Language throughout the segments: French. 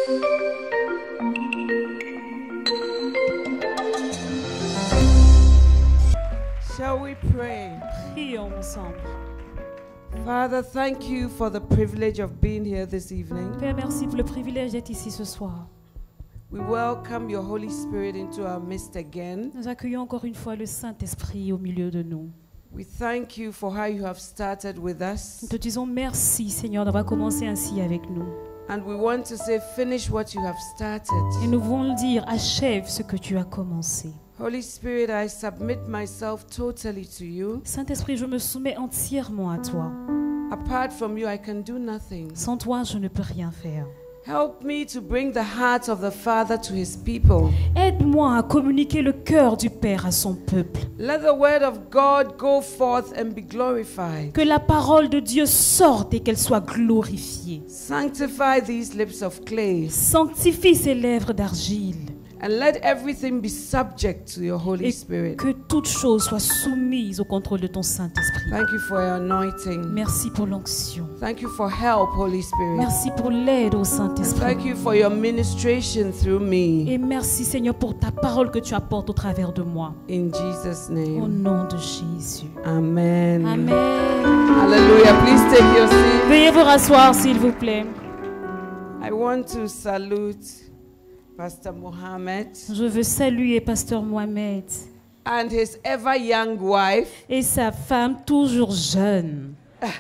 Shall we pray? Prions ensemble. Father, thank you for the privilege of being here this evening. Père, merci pour le privilège d'être ici ce soir. We welcome your Holy Spirit into our midst again. Nous accueillons encore une fois le Saint-Esprit au milieu de nous. We thank you for how you have started with us. Nous te disons merci, Seigneur, d'avoir commencé ainsi avec nous. And we want to say, finish what you have started. Et nous voulons dire, achève ce que tu as commencé. Holy Spirit, I submit myself totally to you. Saint-Esprit, je me soumets entièrement à toi. Apart from you, I can do nothing. Sans toi, je ne peux rien faire. Help me to bring the heart of the Father to his people. Aide-moi à communiquer le cœur du Père à son peuple. Let the word of God go forth and be glorified. Que la parole de Dieu sorte et qu'elle soit glorifiée. Sanctify these lips of clay. Sanctifie ces lèvres d'argile. And let everything be subject to your Holy Et Spirit. que toute chose soit soumise au contrôle de ton Saint-Esprit. Thank you for your anointing. Merci pour l'onction. Thank you for help, Holy Spirit. Merci pour l'aide au Saint-Esprit. Thank you for your ministration through me. Et merci, Seigneur, pour ta parole que tu apportes au travers de moi. In Jesus' Au name. nom de Jésus. Amen. Amen. Hallelujah. Please take your seat. Veuillez vous rasseoir, s'il vous plaît. I want to salute Pastor Mohammed Je veux saluer Pasteur Mohamed and his ever young wife. et sa femme toujours jeune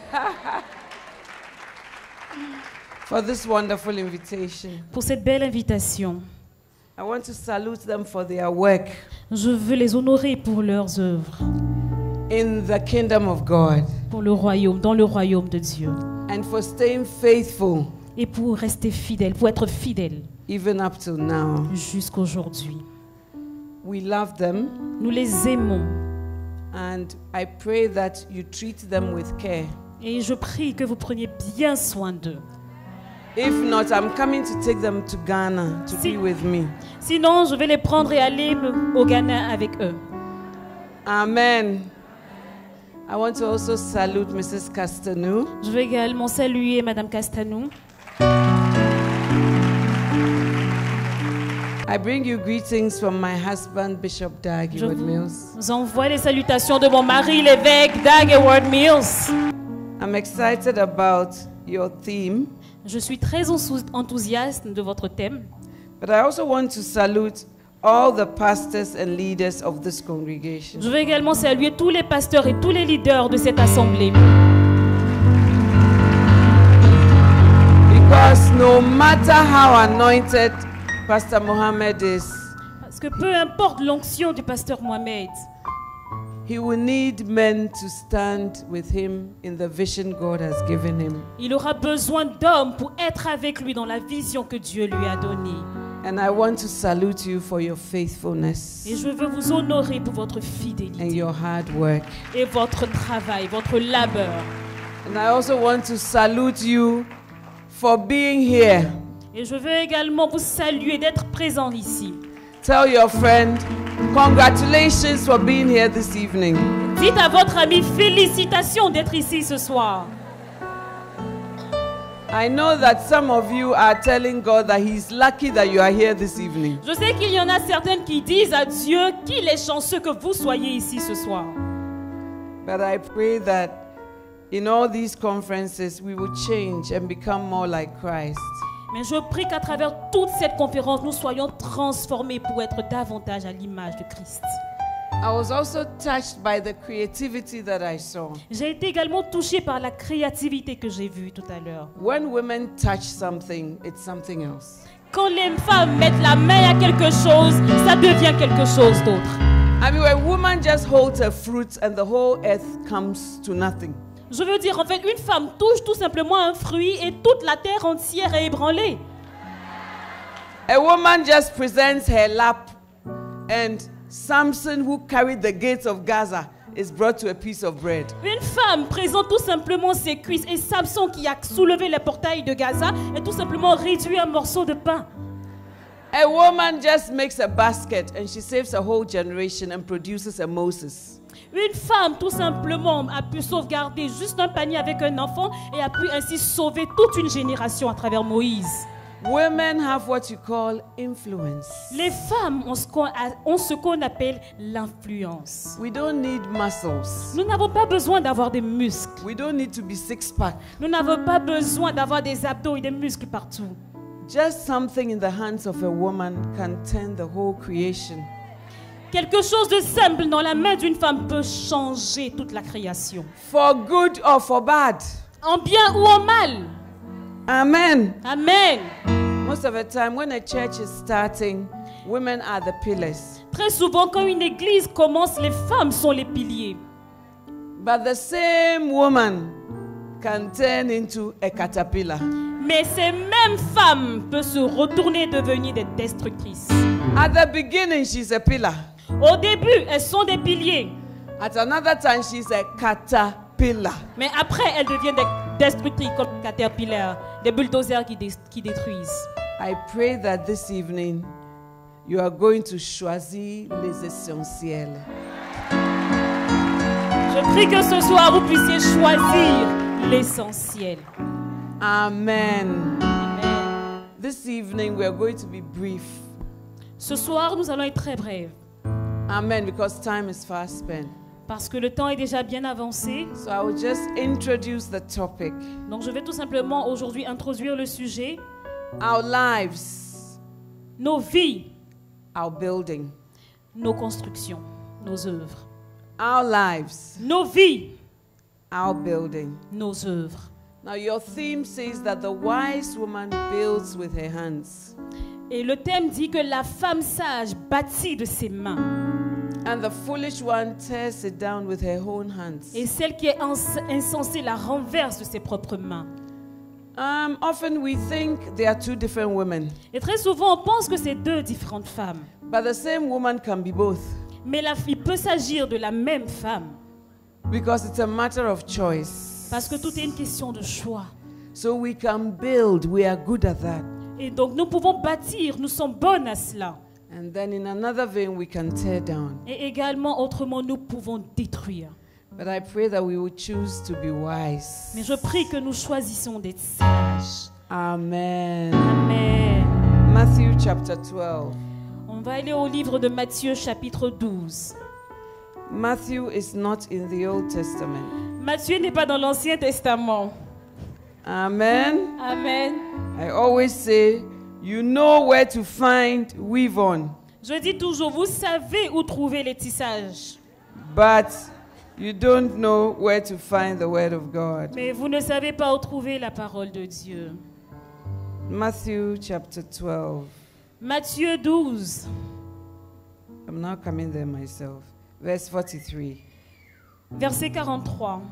For this wonderful invitation. pour cette belle invitation. I want to salute them for their work Je veux les honorer pour leurs œuvres, in the kingdom of God pour le royaume, dans le royaume de Dieu, and for staying faithful et pour rester fidèles, pour être fidèles even up till now. jusqu'aujourd'hui. We love them Nous les aimons and I pray that you treat them with care. et je prie que vous preniez bien soin d'eux. If not, I'm coming to take them to Ghana to Si- be with me. Sinon, je vais les prendre et aller au Ghana avec eux. Amen. I want to also salute Mrs. Castanou. Je vais également saluer Madame Castanou. I bring you greetings from my husband, Bishop Dag Je Mills. vous envoie les salutations de mon mari, l'évêque Dag Heward Mills. I'm excited about your theme, Je suis très enthousiaste de votre thème, but I also want to salute all the pastors and leaders of this congregation. je veux également saluer tous les pasteurs et tous les leaders de cette assemblée. Because no matter how anointed Pastor Mohammed is, Parce que peu importe l'onction du pasteur Mohamed, he will need men to stand with him in the vision God has given him. il aura besoin d'hommes pour être avec lui dans la vision que Dieu lui a donnée. And I want to salute you for your faithfulness Et je veux vous honorer pour votre and fidélité your hard work. et votre travail, votre labeur. And I also want to salute you for being here. Et je veux également vous saluer d'être présent ici. Tell your friend, congratulations for being here this evening. Dites à votre ami félicitations d'être ici ce soir. I know that some of you are telling God that He's lucky that you are here this evening. Je sais qu'il y en a certaines qui disent à Dieu qu'il est chanceux que vous soyez ici ce soir. But I pray that in all these conferences we will change and become more like Christ. Mais je prie qu'à travers toute cette conférence, nous soyons transformés pour être davantage à l'image de Christ. I was also touched by the creativity that I saw. J'ai été également touchée par la créativité que j'ai vue tout à l'heure. When women touch something, it's something else. Quand les femmes mettent la main à quelque chose, ça devient quelque chose d'autre. I mean, when a woman just holds a fruit and the whole earth comes to nothing. Je veux dire, en fait, une femme touche tout simplement un fruit et toute la terre entière est ébranlée. A woman just presents her lap and Samson, who carried the gates of Gaza, is brought to a piece of bread. Une femme présente tout simplement ses cuisses et Samson qui a soulevé le portail de Gaza est tout simplement réduit à un morceau de pain. A woman just makes a basket and she saves a whole generation and produces a Moses. Une femme tout simplement a pu sauvegarder juste un panier avec un enfant et a pu ainsi sauver toute une génération à travers Moïse. Women have what you call influence. Les femmes ont ce qu'on appelle l'influence. We don't need muscles. Nous n'avons pas besoin d'avoir des muscles. We don't need to be six-pack. Nous n'avons pas besoin d'avoir des abdos et des muscles partout. Just something in the hands of a woman can turn the whole creation. Quelque chose de simple dans la main d'une femme peut changer toute la création. For good or for bad. En bien ou en mal. Amen. Amen. Most of the time when a church is starting, women are the pillars. Très souvent, quand une église commence, les femmes sont les piliers. But the same woman can turn into a caterpillar. Mais ces mêmes femmes peuvent se retourner et devenir des destructrices. At the beginning, she's a pillar. Au début, elles sont des piliers. At another time, she's a caterpillar. Mais après, elles deviennent des destructrices comme des caterpillars, des bulldozers qui détruisent. I pray that this evening, you are going to choisir les essentiels. Je prie que ce soir, vous puissiez choisir l'essentiel. Amen. Amen. This evening, we are going to be brief. Ce soir, nous allons être très brèves. Amen, because time is fast spent. Parce que le temps est déjà bien avancé. So I will just introduce the topic. Donc je vais tout simplement aujourd'hui introduire le sujet. Our lives, Nos vies, our building. nos constructions, nos œuvres. Our lives, Nos vies, our building. nos œuvres. Now your theme says that the wise woman builds with her hands. Et le thème dit que la femme sage bâtit de ses mains. And the foolish one tears it down with her own hands. Et celle qui est insensée la renverse de ses propres mains. Often we think they are two different women. Et très souvent, on pense que c'est deux différentes femmes. But the same woman can be both. Mais il peut s'agir de la même femme. Because it's a matter of choice. Parce que tout est une question de choix. So we can build. We are good at that. Et donc, nous pouvons bâtir. Nous sommes bonnes à cela. And then in another vein, we can tear down. Et également, autrement, nous pouvons détruire. But I pray that we will choose to be wise. Mais je prie que nous choisissons d'être sages. Amen. Amen. Matthew chapter 12. On va aller au livre de Matthieu chapitre 12. Matthew is not in the Old Testament. Matthieu n'est pas dans l'Ancien Testament. Amen. Amen. I always say, you know where to find weave on. Je dis toujours, vous savez où trouver les tissages. But you don't know where to find the word of God. Mais vous ne savez pas où trouver la parole de Dieu. Matthew chapter 12. Matthieu 12. I'm now coming there myself. Verse 43. Verset 43.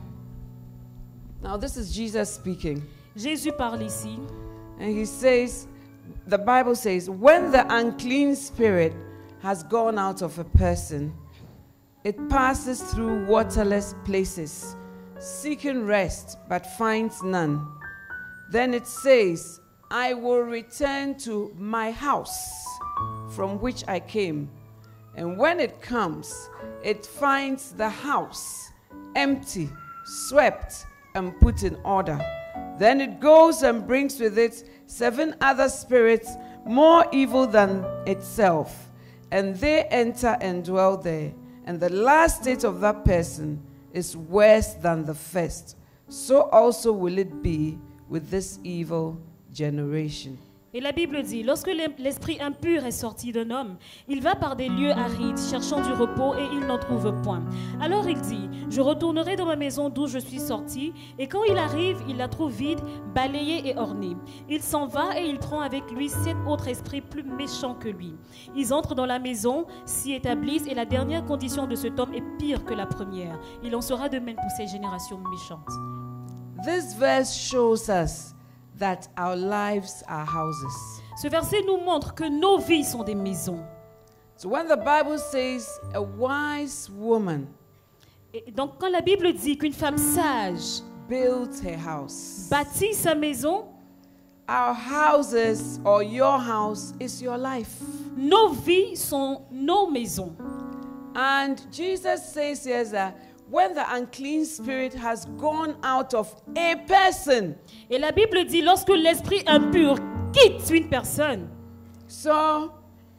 Now this is Jesus speaking. Jésus parle ici. And he says, the Bible says, when the unclean spirit has gone out of a person, it passes through waterless places, seeking rest, but finds none. Then it says, I will return to my house from which I came. And when it comes, it finds the house empty, swept, and put in order. Then it goes and brings with it 7 other spirits more evil than itself, and they enter and dwell there. And the last state of that person is worse than the first. So also will it be with this evil generation. Et la Bible dit, lorsque l'esprit impur est sorti d'un homme, il va par des lieux arides, cherchant du repos, et il n'en trouve point. Alors il dit, je retournerai dans ma maison d'où je suis sorti, et quand il arrive, il la trouve vide, balayée et ornée. Il s'en va et il prend avec lui 7 autres esprits plus méchants que lui. Ils entrent dans la maison, s'y établissent, et la dernière condition de cet homme est pire que la première. Il en sera de même pour ces générations méchantes. This verse shows us that our lives are houses. Ce verset nous montre que nos vies sont des maisons. So when the Bible says a wise woman Et donc quand la Bible dit qu'une femme sage builds her house, bâtit sa maison, our houses or your house is your life. nos vies sont nos maisons. And Jesus says here that when the unclean spirit has gone out of a person, Et la Bible dit lorsque l'esprit impur quitte une personne. So,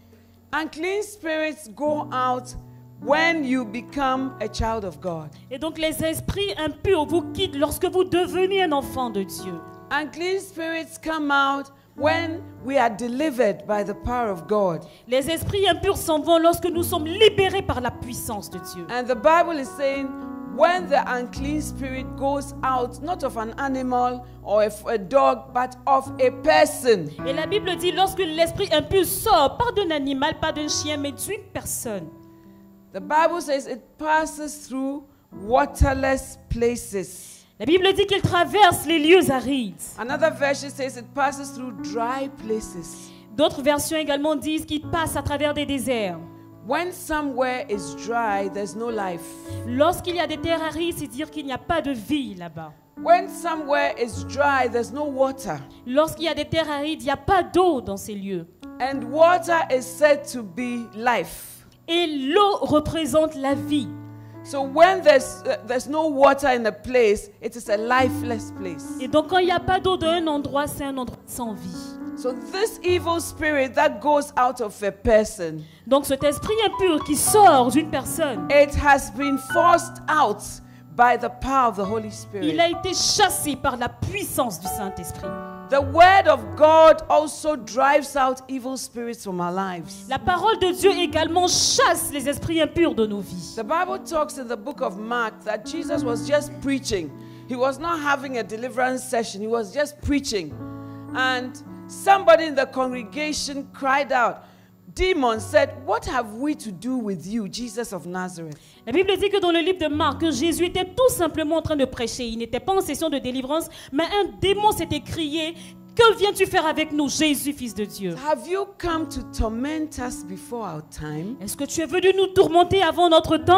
unclean spirits go out when you become a child of God. Et donc les esprits impurs vous quittent lorsque vous devenez un enfant de Dieu. Unclean spirits come out when we are delivered by the power of God. Les esprits impurs s'en vont lorsque nous sommes libérés par la puissance de Dieu. And the Bible is saying, when the unclean spirit goes out, not of an animal or a dog, but of a person. Et la Bible dit, lorsque l'esprit impur sort, pas d'un animal, pas d'un chien, mais d'une personne. The Bible says it passes through waterless places. La Bible dit qu'il traverse les lieux arides. Another version says it passes through dry places. D'autres versions également disent qu'il passe à travers des déserts. When somewhere is dry, there's no life. Lorsqu'il y a des terres arides, c'est dire qu'il n'y a pas de vie là-bas. When somewhere is dry, there's no water. Lorsqu'il y a des terres arides, il n'y a pas d'eau dans ces lieux. And water is said to be life. Et l'eau représente la vie. So when there's no water in a place, it is a lifeless place. Et donc quand il n'y a pas d'eau dans un endroit, c'est un endroit sans vie. So this evil spirit that goes out of a person, Donc cet esprit impur qui sort d'une personne, it has been forced out by the power of the Holy Spirit. il a été chassé par la puissance du Saint-Esprit. The word of God also drives out evil spirits from our lives. La parole de Dieu également chasse les esprits impurs de nos vies. The Bible talks in the book of Mark that Jesus was just preaching. He was not having a deliverance session. He was just preaching. And somebody in the congregation cried out. Demons said, "What have we to do with you, Jesus of Nazareth?" La Bible dit que dans le livre de Marc, que Jésus était tout simplement en train de prêcher. Il n'était pas en session de délivrance, mais un démon s'est écrié, « Que viens-tu faire avec nous, Jésus, fils de Dieu? Have you come to torment us before our time? Est-ce que tu es venu nous tourmenter avant notre temps? »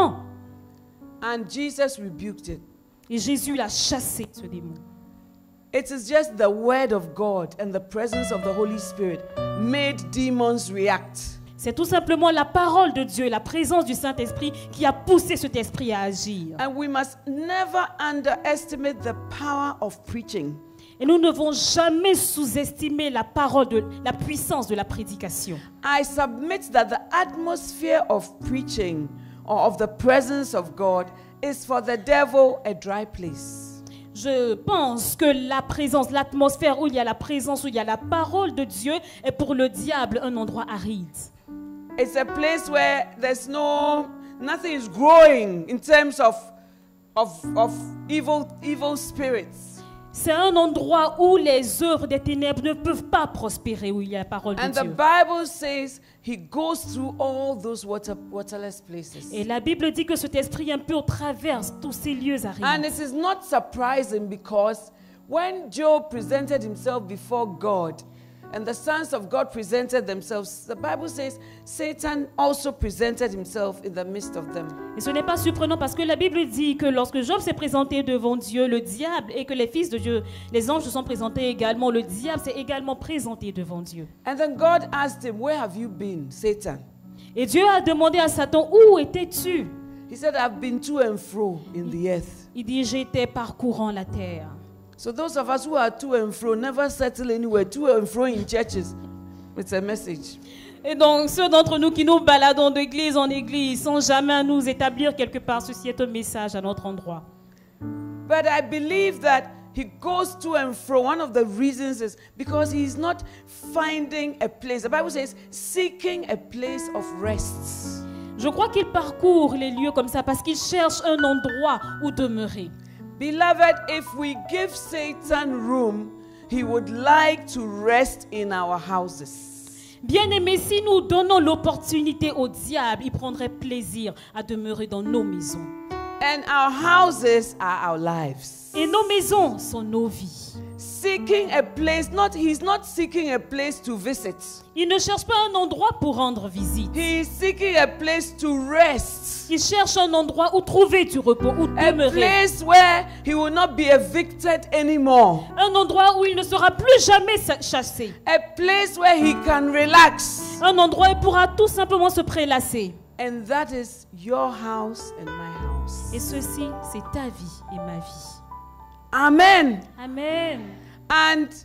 And Jesus rebuked it. Et Jésus l'a chassé, ce démon. It is just the word of God and the presence of the Holy Spirit made demons react. C'est tout simplement la parole de Dieu et la présence du Saint-Esprit qui a poussé cet esprit à agir. And we must never underestimate the power of preaching. Et nous ne devons jamais sous-estimer la puissance de la prédication. I submit that the atmosphere of preaching or of the presence of God is for the devil a dry place. Je pense que la présence, l'atmosphère où il y a la présence, où il y a la parole de Dieu est pour le diable un endroit aride. It's a place where nothing is growing in terms of evil spirits. C'est un endroit où les œuvres des ténèbres ne peuvent pas prospérer, où il y a la parole de And the Dieu. Bible says he goes through all those waterless places. Et la Bible dit que cet esprit impur traverse tous ces lieux And arides. it is not surprising because when Job presented himself before God and the sons of God presented themselves, the Bible says Satan also presented himself in the midst of them. Et ce n'est pas surprenant parce que la Bible dit que lorsque Job s'est présenté devant Dieu, le diable, et que les fils de Dieu, les anges se sont présentés également, le diable s'est également présenté devant Dieu. And then God asked him, "Where have you been, Satan?" Et Dieu a demandé à Satan, où étais-tu? He said, "I've been to and fro in the earth." Il dit, j'étais parcourant la terre. So those of us who are to and fro, never settle anywhere, to and fro in churches, it's a message. Et donc, ceux d'entre nous qui nous baladons d'église en église sans jamais nous établir quelque part, ceci est un message à notre endroit. But I believe that he goes to and fro. One of the reasons is because he is not finding a place. The Bible says, seeking a place of rest. Je crois qu'il parcourt les lieux comme ça parce qu'il cherche un endroit où demeurer. Beloved, if we give Satan room, he would like to rest in our houses. Bien-aimés, si nous donnons l'opportunité au diable, il prendrait plaisir à demeurer dans nos maisons. And our houses are our lives. Et nos maisons sont nos vies. Seeking a place, he's not seeking a place to visit. Il ne cherche pas un endroit pour rendre visite. He is seeking a place to rest. Il cherche un endroit où trouver du repos, où A demeurer. place where he will not be evicted anymore. Un endroit où il ne sera plus jamais chassé. A place where he can relax. Un endroit où il pourra tout simplement se prélasser. And that is your house and my house. Et ceci, c'est ta vie et ma vie. Amen. Amen. And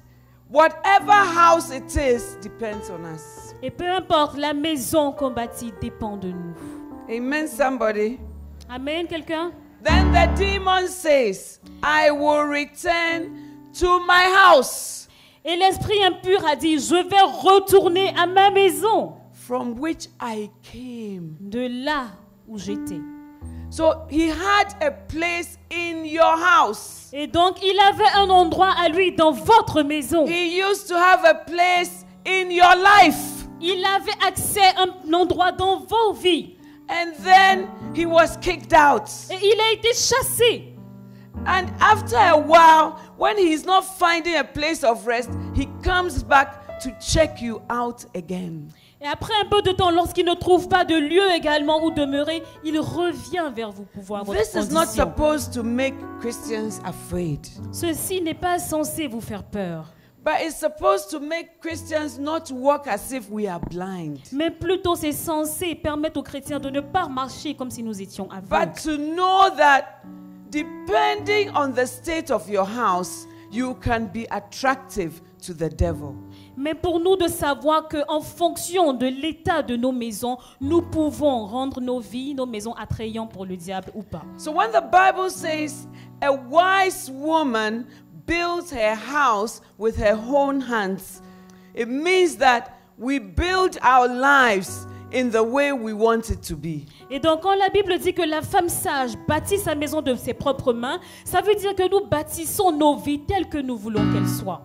whatever house it is depends on us. Et peu importe, la maison qu'on bâtit dépend de nous. Amen, somebody. Amen, quelqu'un? Then the demon says, I will return to my house, Et l'esprit impur a dit, je vais retourner à ma maison, from which I came. de là où j'étais. So he had a place in your house. Et donc, il avait un endroit à lui dans votre maison. He used to have a place in your life. Il avait accès à un endroit dans vos vies. And then he was kicked out. Et il a été chassé. And after a while, when he's not finding a place of rest, he comes back to check you out again. Et après un peu de temps, lorsqu'il ne trouve pas de lieu également où demeurer, il revient vers vous pour voir votre This is not condition. supposed to make Christians afraid, Ceci n'est pas censé vous faire peur, but it's supposed to make Christians not walk as if we are blind, mais plutôt c'est censé permettre aux chrétiens de ne pas marcher comme si nous étions but aveugles. to know that depending on the state of your house, you can be attractive to the devil. Mais pour nous de savoir qu'en fonction de l'état de nos maisons, nous pouvons rendre nos vies, nos maisons attrayantes pour le diable ou pas. So when the Bible says a wise woman builds her house with her own hands, it means that we build our lives in the way we want it to be. Et donc quand la Bible dit que la femme sage bâtit sa maison de ses propres mains, ça veut dire que nous bâtissons nos vies telles que nous voulons qu'elles soient.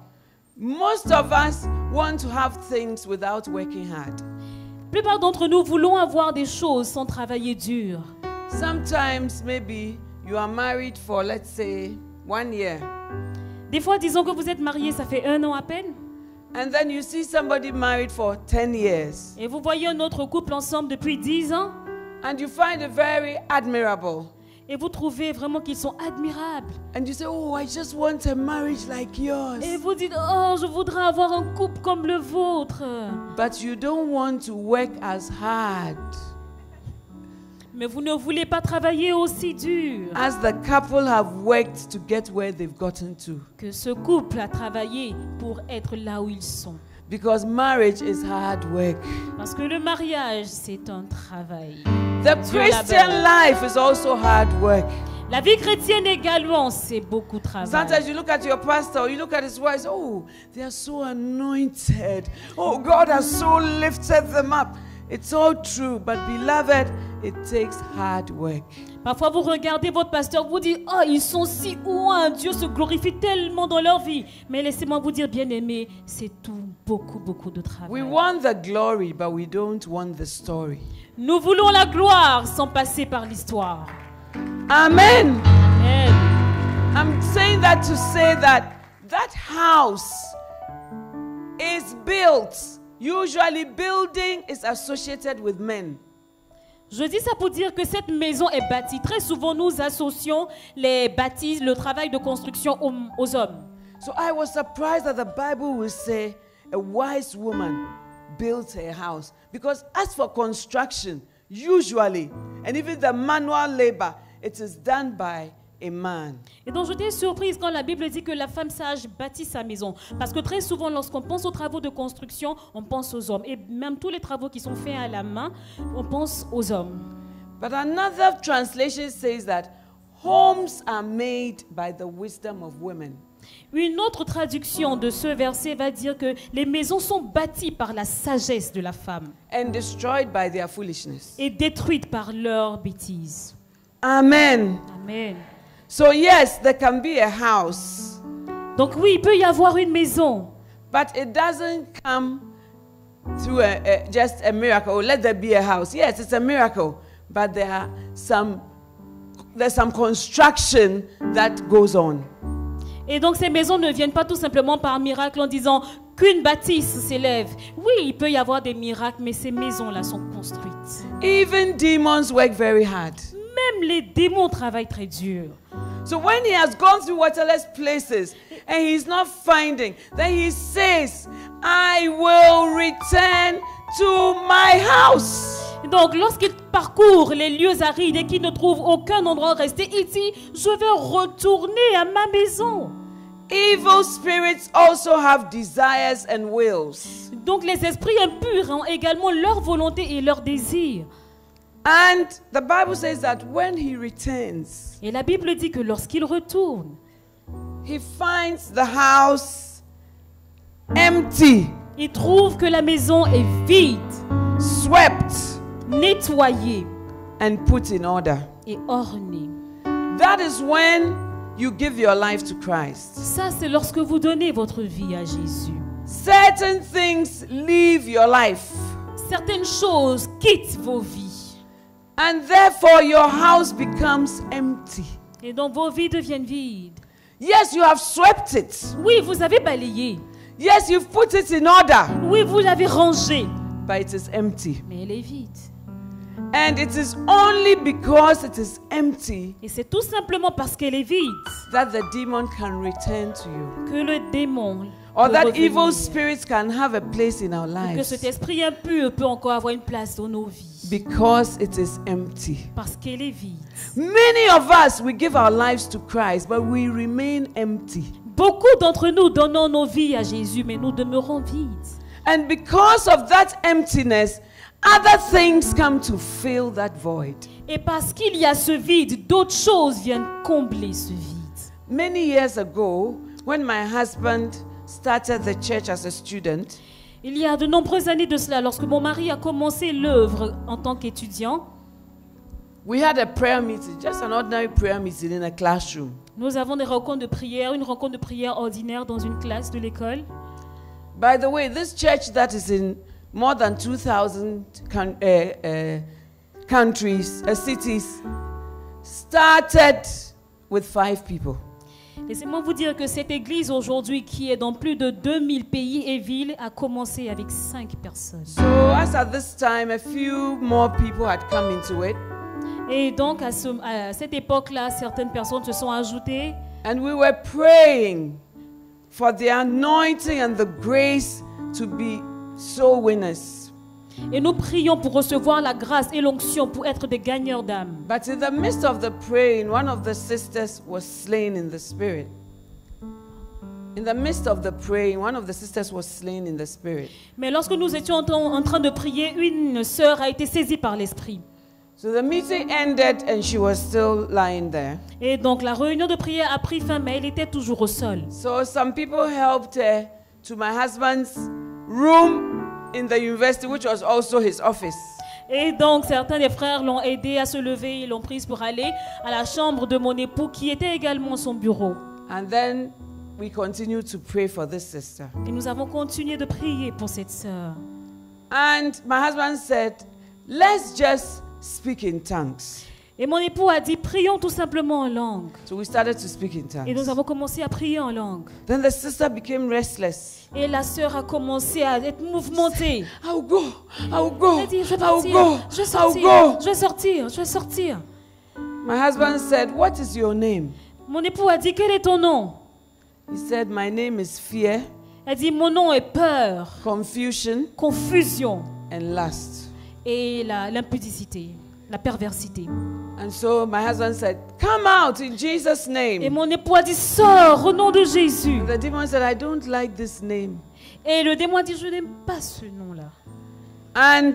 Most of us want to have things without working hard. La plupart d'entre nous voulons avoir des choses sans travailler dur. Sometimes maybe you are married for, let's say, 1 year. Des fois, disons que vous êtes mariés, ça fait 1 an à peine. And then you see somebody married for 10 years. Et vous voyez un autre couple ensemble depuis 10 ans. And you find it very admirable. Et vous trouvez vraiment qu'ils sont admirables. And you say, oh, I just want a marriage like yours. Et vous dites, oh, je voudrais avoir un couple comme le vôtre. But you don't want to work as hard Mais vous ne voulez pas travailler aussi dur as the couple have worked to get where they've gotten to. que ce couple a travaillé pour être là où ils sont. Because marriage is hard work. Parce que le mariage, c'est un travail. The Christian life is also hard work. La vie chrétienne également, c'est beaucoup de travail. Sometimes you look at your pastor, you look at his wives, oh, they are so anointed. Oh, God has so lifted them up. It's all true, but beloved, it takes hard work. Parfois, vous regardez votre pasteur, vous dites, oh, ils sont si ouins, Dieu se glorifie tellement dans leur vie. Mais laissez-moi vous dire, bien-aimés, c'est tout, beaucoup de travail. We want the glory, but we don't want the story. Nous voulons la gloire sans passer par l'histoire. Amen. Amen. I'm saying that to say that that house is built. Usually building is associated with men. Je dis ça pour dire que cette maison est bâtie. Très souvent, nous associons les bâtisses, le travail de construction aux hommes. So I was surprised that the Bible will say a wise woman built her house. Because as for construction, usually, and even the manual labor, it is done by a man. Et donc, j'étais surprise quand la Bible dit que la femme sage bâtit sa maison. Parce que très souvent, lorsqu'on pense aux travaux de construction, on pense aux hommes. Et même tous les travaux qui sont faits à la main, on pense aux hommes. But another translation says that homes are made by the wisdom of women. Une autre traduction de ce verset va dire que les maisons sont bâties par la sagesse de la femme And destroyed by their foolishness. et détruites par leur bêtise. Amen. Amen. So yes, there can be a house, Donc oui, il peut y avoir une maison, but it doesn't come through just a miracle. Oh, let there be a house. Yes, it's a miracle, but there's some construction that goes on. et donc ces maisons ne viennent pas tout simplement par miracle en disant qu'une bâtisse s'élève. Oui, il peut y avoir des miracles, mais ces maisons-là sont construites. Even demons work very hard. Même les démons travaillent très dur. So when he has gone through waterless places and he's not finding, then he says, I will return to my house. Donc, lorsqu'il parcourt les lieux arides et qu'il ne trouve aucun endroit resté, il dit, je vais retourner à ma maison. Evil spirits also have desires and wills. Donc les esprits impurs ont également leur volonté et leurs désirs. And the Bible says that when he returns, Et la Bible dit que lorsqu'il retourne, he finds the house empty, il trouve que la maison est vide, swept, nettoyée and put in order. et ornée. That is when you give your life to Christ. Ça, c'est lorsque vous donnez votre vie à Jésus. Certain things leave your life, Certaines choses quittent vos vies. and therefore your house becomes empty. Et donc vos vies deviennent vides. Yes, you have swept it. Oui, vous avez balayé. Yes, you've put it in order, Oui, vous l'avez rangée. but it is empty. Mais elle est vide. And it is only because it is empty Et c'est tout simplement parce qu'elle est vide that the demon can return to you, que le démon or peut that revenir. evil spirits can have a place in our Que cet lives, esprit impur peut encore avoir une place dans nos vies. because it is empty. Parce qu'elle est vide. Many of us, we give our lives to Christ, but we remain empty. Beaucoup d'entre nous donnons nos vies à Jésus, mais nous demeurons vides. And because of that emptiness, other things come to fill that void. Et parce qu'il y a ce vide, d'autres choses viennent combler ce vide. Many years ago, when my husband started the church as a student, Il y a de nombreuses années de cela, lorsque mon mari a commencé l'œuvre en tant qu'étudiant, we had a prayer meeting, just an ordinary prayer meeting in a classroom. nous avons des rencontres de prière, une rencontre de prière ordinaire dans une classe de l'école. By the way, this church that is in more than 2,000 countries, cities, started with 5 people. Laissez-moi vous dire que cette église aujourd'hui, qui est dans plus de 2000 pays et villes, a commencé avec 5 personnes. So as at this time, a few more people had come into it, Et donc, à cette époque-là, certaines personnes se sont ajoutées. and we were praying for the anointing and the grace to be soul winners. Et nous prions pour recevoir la grâce et l'onction pour être des gagneurs d'âme. But in the midst of the praying, one of the sisters was slain in the spirit. In the midst of the praying, one of the sisters was slain in the spirit. Mais lorsque nous étions en train de prier, une sœur a été saisie par l'esprit. So the meeting ended and she was still lying there. Et donc la réunion de prière a pris fin, mais elle était toujours au sol. So some people helped her to my husband's room in the university, which was also his office. Et donc certains des frères l'ont aidé à se lever, ils l'ont prise pour aller à la chambre de mon époux qui était également son bureau. And then we continued to pray for this sister. Et nous avons continué de prier pour cette sœur. And my husband said, let's just speak in tongues. Et mon époux a dit, prions tout simplement en langue. So we started to speak in Et nous tongues. avons commencé à prier en langue. Then the sister became restless. Et la sœur a commencé à être mouvementée. I'll go, I'll go, Elle a dit, je vais I'll partir, go, je vais I'll sortir, go. je vais sortir, je vais sortir. My husband said, what is your name? Mon époux a dit, quel est ton nom? He said, my name is fear, Elle dit, mon nom est peur, confusion, confusion and lust. et l'impudicité, la perversité. And so my husband said, come out in Jesus' Et name. mon époux a dit, sors au nom de Jésus. The demon said, I don't like this name. Et le démon a dit, je n'aime pas ce nom-là. And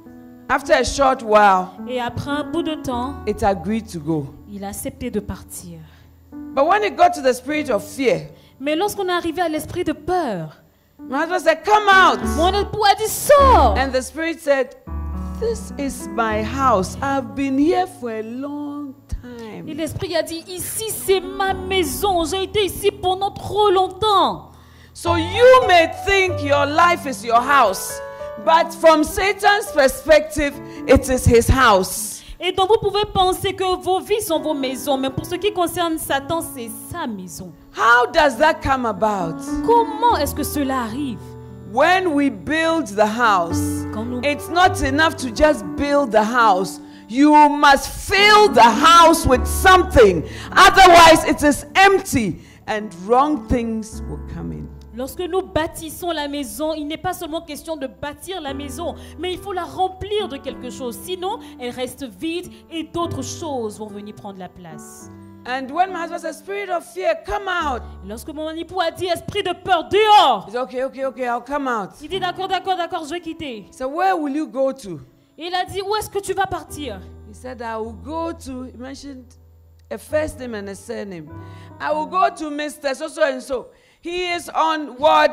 after a short while, Et après un bout de temps, it agreed to go. il a accepté de partir. But when it got to the spirit of fear, Mais lorsqu'on est arrivé à l'esprit de peur, my husband said, come out. mon époux a dit, sors. And the spirit said, this is my house. I've been here for a long Et time. l'esprit a dit, ici c'est ma maison, j'ai été ici pendant trop longtemps. So you may think your life is your house, but from Satan's perspective, it is his house. Et donc vous pouvez penser que vos vies sont vos maisons, mais pour ce qui concerne Satan, c'est sa maison. How does that come about? Comment est-ce que cela arrive? When we build the house, Quand nous, it's not enough to just build the house. You must fill the house with something. Otherwise, it is empty and wrong things will come in. lorsque nous bâtissons la maison, il n'est pas seulement question de bâtir la maison, mais il faut la remplir de quelque chose. Sinon, elle reste vide et d'autres choses vont venir prendre la place. And when my husband said, spirit of fear, come out. Lorsque mon époux a dit esprit de peur, dehors. He said, okay, I'll come out. Il dit d'accord, je vais quitter. He said, where will you go to? Et il a dit où est-ce que tu vas partir? He said, I will go to, he mentioned a first name and a surname. I will go to Mr. So and so. He is on ward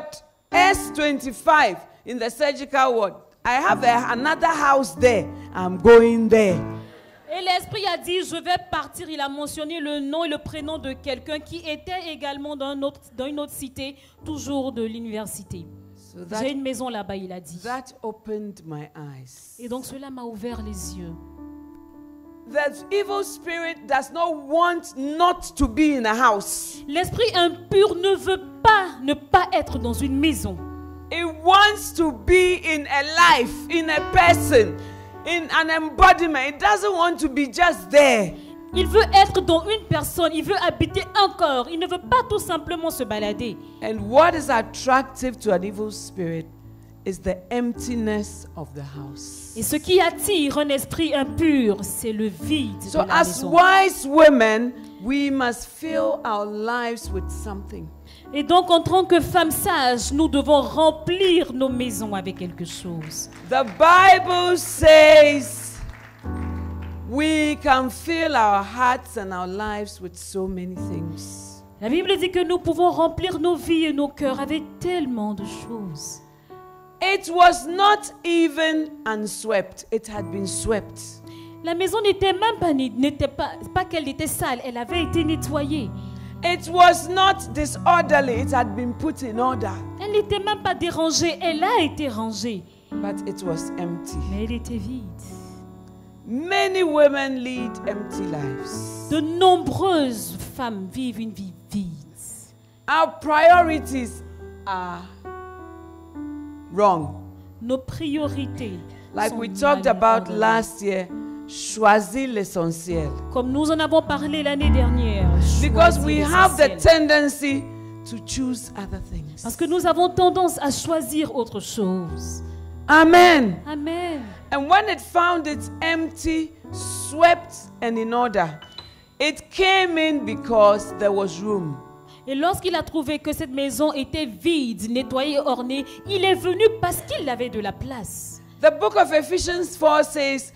S25 in the surgical ward. I have another house there. I'm going there. Et l'esprit a dit, je vais partir. Il a mentionné le nom et le prénom de quelqu'un qui était également dans une autre cité, toujours de l'université. So J'ai une maison là-bas, il a dit. that opened my eyes. Et donc cela m'a ouvert les yeux. The evil spirit does not want not to be in a house. L'esprit impur ne veut pas ne pas être dans une maison. It wants to be in a life, in a person, in an embodiment. It doesn't want to be just there. Il veut être dans une personne, il veut habiter un corps. Il ne veut pas tout simplement se balader. And what is attractive to an evil spirit is the emptiness of the house. Et ce qui attire un esprit impur, c'est le vide So de la as maison. wise women, we must fill our lives with something. Et donc, en tant que femmes sages, nous devons remplir nos maisons avec quelque chose. The Bible says we can fill our hearts and our lives with so many things. La Bible dit que nous pouvons remplir nos vies et nos cœurs avec tellement de choses. It was not even unswept. It had been swept. La maison n'était même pas qu'elle était sale, elle avait été nettoyée. It was not disorderly. It had been put in order. Elle n'était même pas dérangée, elle a été rangée. But it was empty. Mais elle était vide. Many women lead empty lives. De nombreuses femmes vivent une vie vide. Our priorities are wrong. Nos priorités Like sont we talked mal about ordonnées. last year, choisis l'essentiel. Comme nous en avons parlé l'année dernière. Because choisis we have the l'essentiel. tendency to choose other things. Parce que nous avons tendance à choisir autre chose. Amen. Amen. And when it found it empty, swept, and in order, it came in because there was room. Et lorsqu'il a trouvé que cette maison était vide, nettoyée et ornée, il est venu parce qu'il avait de la place. The book of Ephesians 4 says,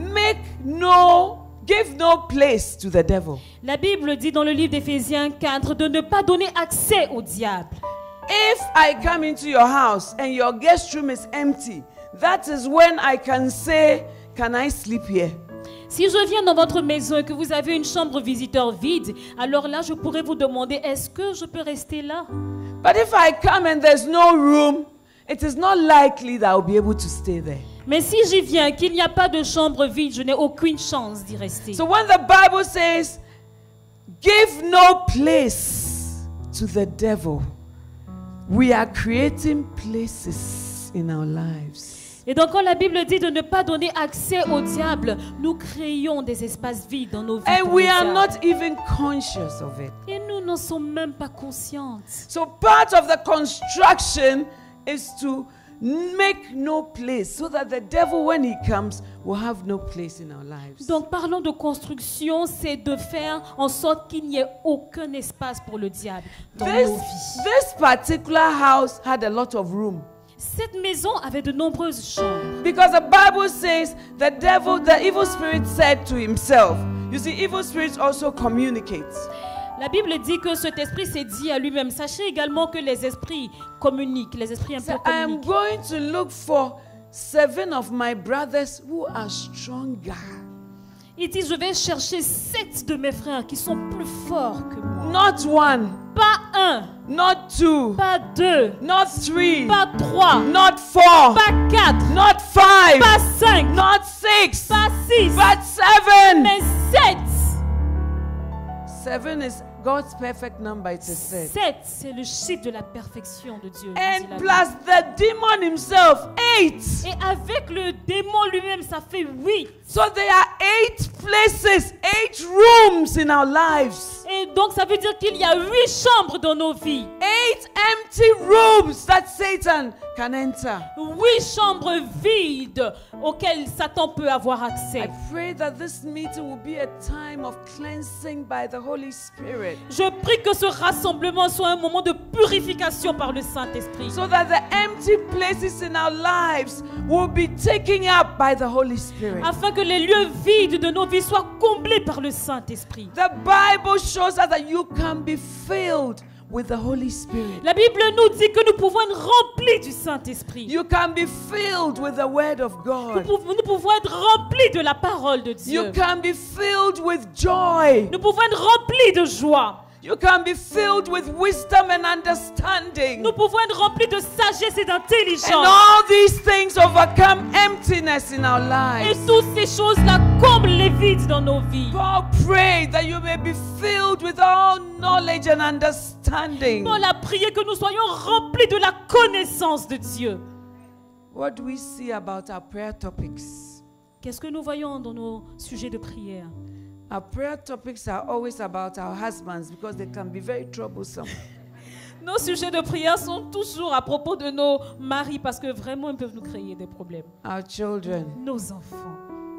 give no place to the devil. La Bible dit dans le livre d'Éphésiens 4 de ne pas donner accès au diable. If I come into your house and your guest room is empty, that is when I can say, can I sleep here? Si je viens dans votre maison et que vous avez une chambre visiteur vide, alors là, je pourrais vous demander, est-ce que je peux rester là? But if I come and there's no room, it is not likely that I'll be able to stay there. Mais si j'y viens, qu'il n'y a pas de chambre vide, je n'ai aucune chance d'y rester. So when the Bible says, give no place to the devil, we are creating places in our lives. Et donc quand la Bible dit de ne pas donner accès au diable, nous créons des espaces vides dans nos vies. And pour we le are diable. not even conscious of it. Et nous n'en sommes même pas conscientes. So part of the construction is to make no place so that the devil, when he comes, will have no place in our lives. Donc parlons de construction, c'est de faire en sorte qu'il n'y ait aucun espace pour le diable dans nos vies. This particular house had a lot of room. Cette maison avait de nombreuses chambres. Because the Bible says the evil spirit said to himself. You see, evil spirits also communicate. La Bible dit que cet esprit s'est dit à lui-même. Sachez également que les esprits communiquent, les esprits un So peu I am communiquent. going to look for 7 of my brothers who are stronger. Il dit, je vais chercher 7 de mes frères qui sont plus forts que moi. Not 1, Pas 1, not 2, pas 2, not 3, pas 3, not 4, pas 4, not 5, pas 5, not 6, pas 6, but 7. mais 7. 7 is God's perfect number. It's a set. 7, c'est le chiffre de la perfection de Dieu. dit la And Bible. plus the demon himself, 8. Et avec le démon lui-même, ça fait 8. So there are 8 places, 8 rooms in our lives. Et Et donc ça veut dire qu'il y a 8 chambres dans nos vies. 8 empty rooms that Satan can enter. 8 chambres vides auxquelles Satan peut avoir I accès. pray that this meeting will be a time of cleansing by the Holy Spirit, Je prie que ce rassemblement soit un moment de purification par le Saint-Esprit. so that the empty places in our lives will be taken up by the Holy Spirit. Afin que les lieux vides de nos vies soient comblés par le Saint-Esprit. The Bible shows us that you can be filled with the Holy Spirit. La Bible nous dit que nous pouvons être remplis du Saint-Esprit. You can be filled with the Word of God. Nous pouvons être remplis de la parole de Dieu. You can be filled with joy. Nous pouvons être remplis de joie. You can be filled with wisdom and understanding. Nous pouvons être remplis de sagesse et And d'intelligence. all these things overcome emptiness in our Et lives. toutes ces choses-là comblent les vides dans nos vies. Paul prayed that you may be filled with all knowledge and understanding. Paul a prié que nous soyons remplis de la connaissance de Dieu. What do we see about our prayer topics? Qu'est-ce que nous voyons dans nos sujets de prière? Our prayer topics are always about our husbands because they can be very troublesome. Nos sujets de prière sont toujours à propos de nos maris parce que vraiment ils peuvent nous créer des problèmes. Our children, Nos enfants,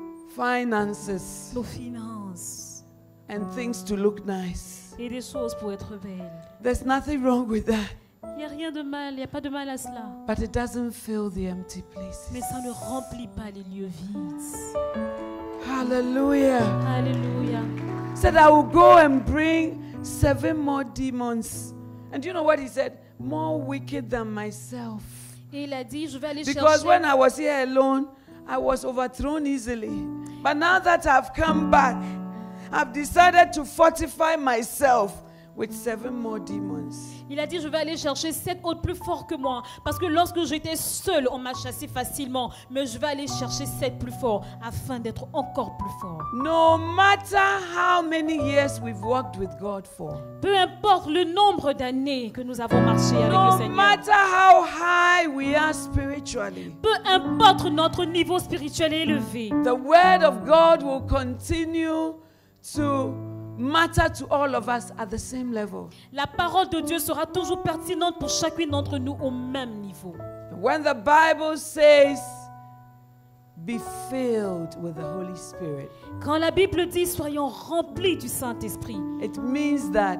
finances, nos finances and things to look nice. et des choses pour être belles. There's nothing wrong with that, Il n'y a rien de mal, il n'y a pas de mal à cela. but it doesn't fill the empty Mais places. ça ne remplit pas les lieux vides. Hallelujah. Alléluia. Said, I will go and bring 7 more demons. And do you know what he said? More wicked than myself. Et il a dit, je vais aller Because chercher. when I was here alone, I was overthrown easily. But now that I've come back, I've decided to fortify myself with 7 more demons. Il a dit, je vais aller chercher 7 autres plus forts que moi. Parce que lorsque j'étais seul, on m'a chassé facilement. Mais je vais aller chercher 7 plus forts afin d'être encore plus fort. No matter how many years we've walked with God for, Peu importe le nombre d'années que nous avons marché avec le no Seigneur. matter how high we are spiritually, Peu importe notre niveau spirituel élevé. the word of God will continue to matter to all of us at the same level. La parole de Dieu sera toujours pertinente pour chacune d'entre nous au même niveau. When the Bible says, be filled with the Holy Spirit, Quand la Bible dit soyons remplis du Saint-Esprit, it means that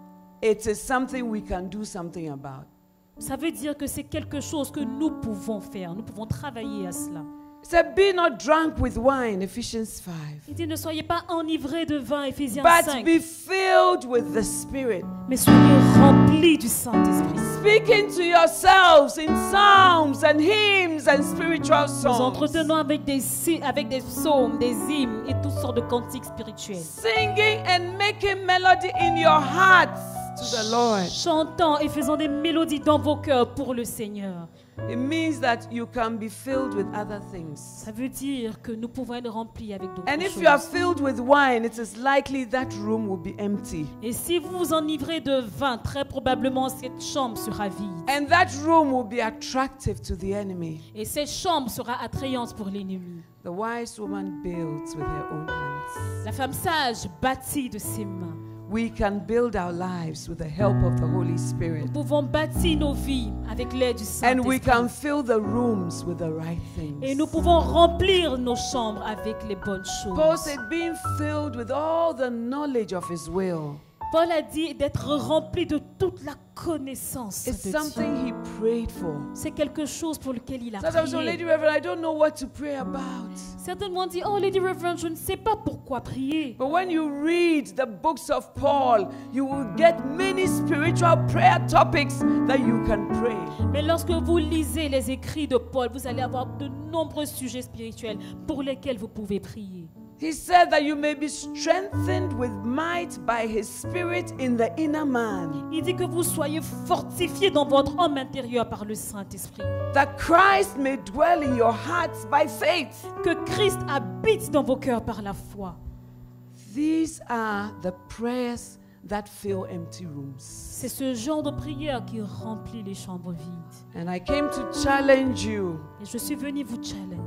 it is something we can do something about. ça veut dire que c'est quelque chose que nous pouvons faire. Nous pouvons travailler à cela. It said, be not drunk with wine, Ephesians 5, Il dit ne soyez pas enivrés de vin, Éphésiens but 5, be filled with the Spirit. mais soyez remplis du Saint-Esprit. Speaking to yourselves in psalms and hymns and spiritual Nous songs. entretenons avec des psaumes, des hymnes et toutes sortes de cantiques spirituels. Singing and making melody in your hearts to the Lord. Chantant et faisant des mélodies dans vos cœurs pour le Seigneur. It means that you can be filled with other things. Ça veut dire que nous pouvons être remplis avec d'autres And if choses. you are filled with wine, it is likely that room will be empty. Et si vous vous enivrez de vin, très probablement cette chambre sera vide. And that room will be attractive to the enemy. Et cette chambre sera attrayante pour l'ennemi. The wise woman builds with her own hands. La femme sage bâtit de ses mains. We can build our lives with the help of the Holy Spirit. Nous pouvons bâtir nos vies avec l'aide du And we Saint-Esprit. can fill the rooms with the right Et nous things. pouvons remplir nos chambres avec les bonnes Paul choses. said, being filled with all the knowledge of his will. Paul a dit d'être rempli de toute la connaissance It's de Dieu. something he prayed for. C'est quelque chose pour lequel il a Sometimes, so Lady prié. Reverend, I don't know what to pray about. Certainement dit, oh Lady Reverend, je ne sais pas pourquoi prier. But when you read the books of Paul, you will get many spiritual prayer topics that you can pray. Mais lorsque vous lisez les écrits de Paul, vous allez avoir de nombreux sujets spirituels pour lesquels vous pouvez prier. He said that you may be strengthened with might by his spirit in the inner man, Il dit que vous soyez fortifiés dans votre homme intérieur par le Saint-Esprit. that Christ may dwell in your hearts by faith. Que Christ habite dans vos cœurs par la foi. These are the prayers that fill empty rooms. C'est ce genre de prière qui remplit les chambres vides. And I came to challenge you Et je suis venue vous challenger.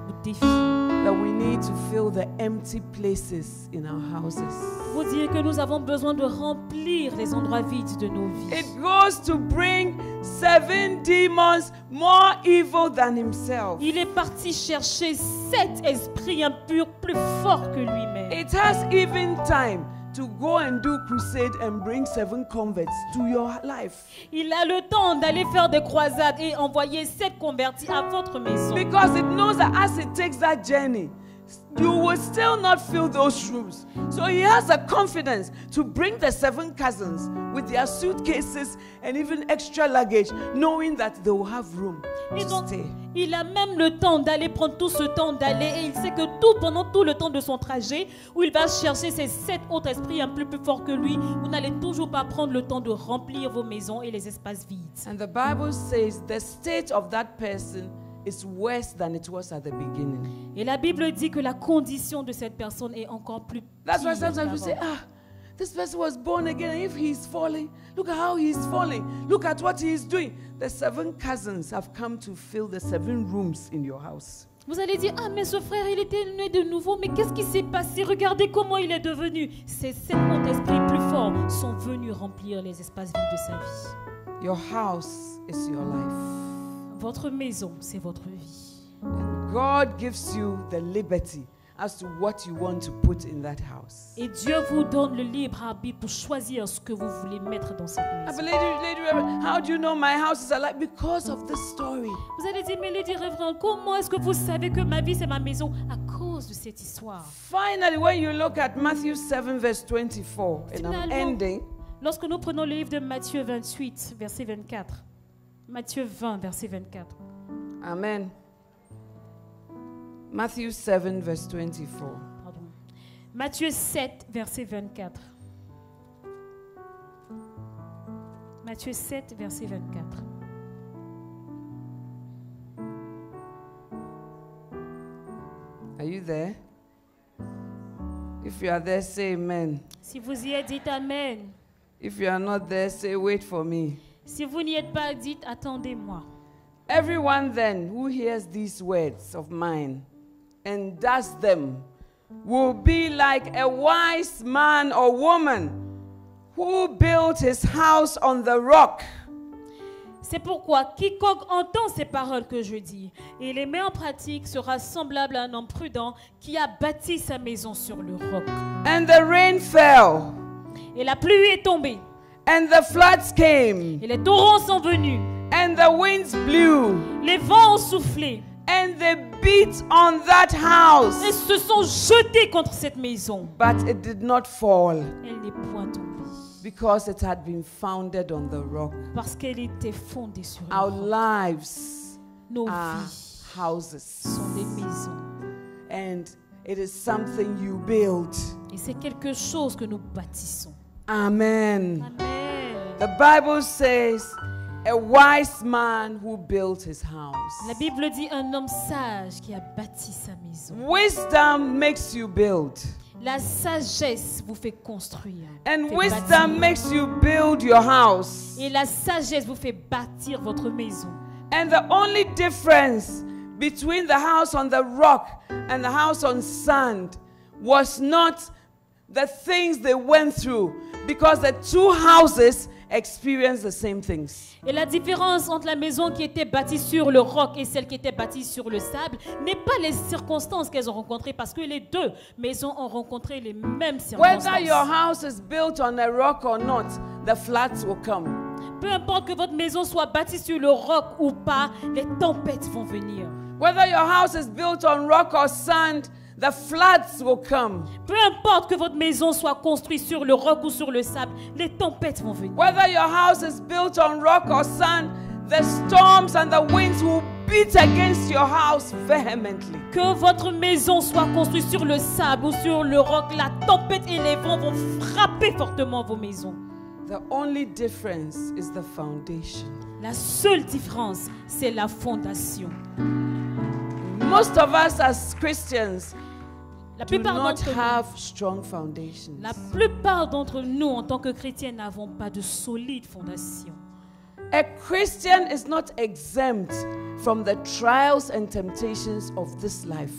vous défie. that we need to fill the empty places in our houses. Vous dire que nous avons besoin de remplir les endroits vides de nos vies. It goes to bring 7 demons more evil than himself. Il est parti chercher 7 esprits impurs plus forts que lui-même. It has even time to go and do crusade and bring 7 converts to your life. Il a le temps d'aller faire des croisades et envoyer 7 convertis à votre maison. Because it knows that as it takes that journey, you will still not fill those rooms. So he has a confidence to bring the 7 cousins with their suitcases and even extra luggage, knowing that they will have room Et to donc, stay. il a même le temps d'aller prendre tout ce temps d'aller et il sait que pendant tout le temps de son trajet où il va chercher ces 7 autres esprits un peu plus forts que lui, vous n'allez toujours pas prendre le temps de remplir vos maisons et les espaces vides. And the Bible says the state of that person is worse than it was at the beginning. Et la Bible dit que la condition de cette personne est encore plus That's why pire sometimes we say, qu'avant. this person was born again, and if he's falling, look at how he's falling. Look at what he's doing. The 7 cousins have come to fill the 7 rooms in your house. Vous allez dire, ah mais ce frère il était né de nouveau, mais qu'est-ce qui s'est passé? Regardez comment il est devenu. Ces 7 autres esprits plus forts sont venus remplir les espaces vides de sa vie. Your house is your life. Votre maison, c'est votre vie. And God gives you the liberty as to what you want to put in that house. Et Dieu vous donne le libre arbitre pour choisir ce que vous voulez mettre dans cette Ah, maison. but Lady Reverend, how do you know my house is alive? Because of this story. Vous allez dire, mais Lady Révérend, comment est-ce que vous savez que ma vie c'est ma maison? À cause de cette histoire. Finally, when you look at Matthew 7, verse 24, and I'm Finalement, ending, lorsque nous prenons le livre de Matthieu 28, verset 24. Matthieu 20, verset 24. Amen. Matthew 7, verse 24. Pardon. Matthieu 7, verset 24. Matthieu 7, verset 24. Are you there? If you are there, say amen. Si vous y êtes, dites Amen. If you are not there, say wait for me. Si vous n'y êtes pas, dites attendez-moi. Everyone then who hears these words of mine and does them will be like a wise man or woman who built his house on the rock. C'est pourquoi quiconque entend ces paroles que je dis et les met en pratique sera semblable à un homme prudent qui a bâti sa maison sur le roc. And the rain fell, Et la pluie est tombée, and the floods came, et les torrents sont venus, and the winds blew, les vents ont soufflé, and they beat on that et house. se sont jetés contre cette maison. But it did not fall, Elle n'est point tombée, because it had been founded on the rock. parce qu'elle était fondée sur le Our roc. lives Nos are vies houses, sont des maisons. and it is something you build. Et c'est quelque chose que nous bâtissons. Amen. Amen. The Bible says, a wise man who built his house. La Bible dit un homme sage qui a bâti sa maison. Wisdom makes you build, La sagesse vous fait construire. and fait wisdom bâtir. makes you build your house. Et la sagesse vous fait bâtir votre maison. And the only difference between the house on the rock and the house on sand was not the things they went through, because the 2 houses experienced the same things. Et la différence entre la maison qui était bâtie sur le roc et celle qui était bâtie sur le sable n'est pas les circonstances qu'elles ont rencontrées, parce que les 2 maisons ont rencontré les mêmes circonstances. Whether your house is built on a rock or not, the floods will come. Peu importe que votre maison soit bâtie sur le roc ou pas, les tempêtes vont venir. Whether your house is built on rock or sand, the floods will come. Peu importe que votre maison soit construite sur le roc ou sur le sable, les tempêtes vont venir. Whether your house is built on rock or sand, the storms and the winds will beat against your house vehemently. Que votre maison soit construite sur le sable ou sur le roc, la tempête et les vents vont frapper fortement vos maisons. The only difference is the foundation. La seule différence, c'est la fondation. Most of us as Christians La do plupart not d'entre nous, have strong foundations. la plupart d'entre nous, en tant que chrétiens, n'avons pas de solide fondation. A Christian is not exempt from the trials and temptations of this life.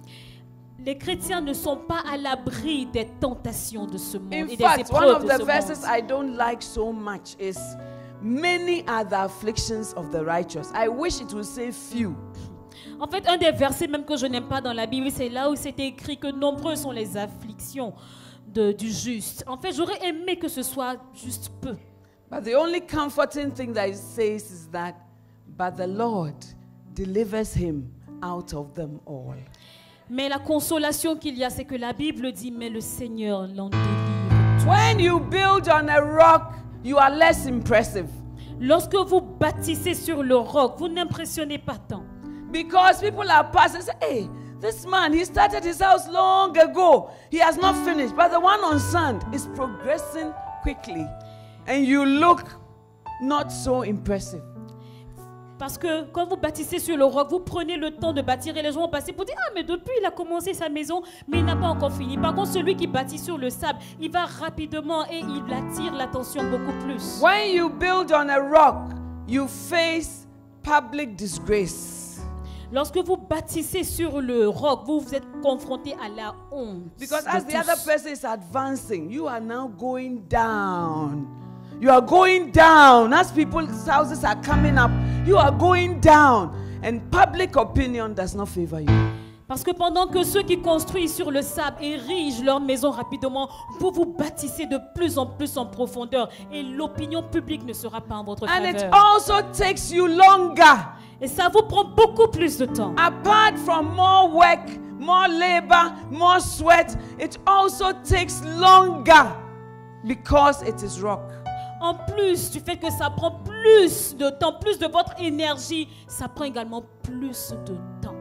Les chrétiens ne sont pas à l'abri des tentations de ce monde In et des fact, one épreuves of de the ce verses monde. I don't like so much is many are the afflictions of the righteous. I wish it would say few. En fait, un des versets même que je n'aime pas dans la Bible, c'est là où c'est écrit que nombreux sont les afflictions du juste. En fait, j'aurais aimé que ce soit juste peu. But the only comforting thing that it says is that, but the Lord delivers him out of them all. Mais la consolation qu'il y a, c'est que la Bible dit, mais le Seigneur l'en délivre. When you build on a rock, you are less impressive. Lorsque vous bâtissez sur le roc, vous n'impressionnez pas tant. Because people are passing and say, hey, this man, he started his house long ago. He has not finished. But the one on sand is progressing quickly. And you look not so impressive. Parce que quand vous bâtissez sur le roc, vous prenez le temps de bâtir et les gens vont passer pour dire « Ah, mais depuis, il a commencé sa maison, mais il n'a pas encore fini. » Par contre, celui qui bâtit sur le sable, il va rapidement et il attire l'attention beaucoup plus. When you build on a rock, you face public disgrace. Lorsque vous bâtissez sur le roc, vous êtes confronté à la honte. Because de as the tous. other person is advancing, you are now going down. You are going down. As people's houses are coming up, you are going down. And public opinion does not favor you. Parce que pendant que ceux qui construisent sur le sable érigent leur maison rapidement, vous vous bâtissez de plus en plus en profondeur et l'opinion publique ne sera pas en votre And it faveur. also takes you longer. Et ça vous prend beaucoup plus de temps. Apart from more work, more labor, more sweat, it also takes longer because it is rock. En plus du fait que ça prend plus de temps, plus de votre énergie, ça prend également plus de temps.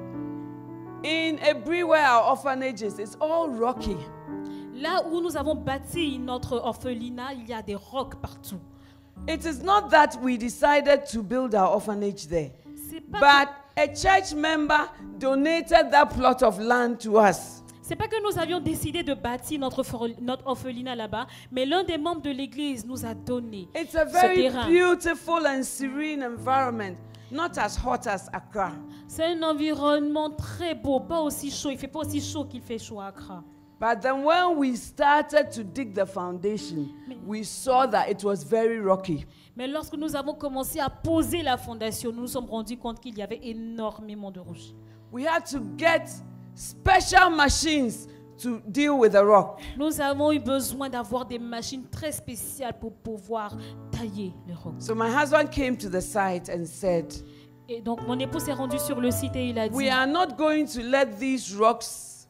In everywhere our orphanages, it's all rocky. Là où nous avons bâti notre orphelinat, il y a des rocs partout. It is not that we decided to build our orphanage there, C'est pas but a church member donated that plot of land to us. C'est pas que nous avions décidé de bâtir notre orphelinat là-bas, mais l'un des membres de l'église nous a donné It's a ce very terrain. beautiful and serene environment, not as hot as Accra. C'est un environnement très beau, pas aussi chaud. Il fait pas aussi chaud qu'il fait chaud à Accra. But then when we started to dig the foundation, we saw that it was very rocky. Mais lorsque nous avons commencé à poser la fondation, nous nous sommes rendus compte qu'il y avait énormément de roches. We had to get special machines to deal with the rock. Nous avons eu besoin d'avoir des machines très spéciales pour pouvoir tailler les rocs. So my husband came to the site and said, Et donc mon époux s'est rendu sur le site et il a dit, we are not going to let these rocks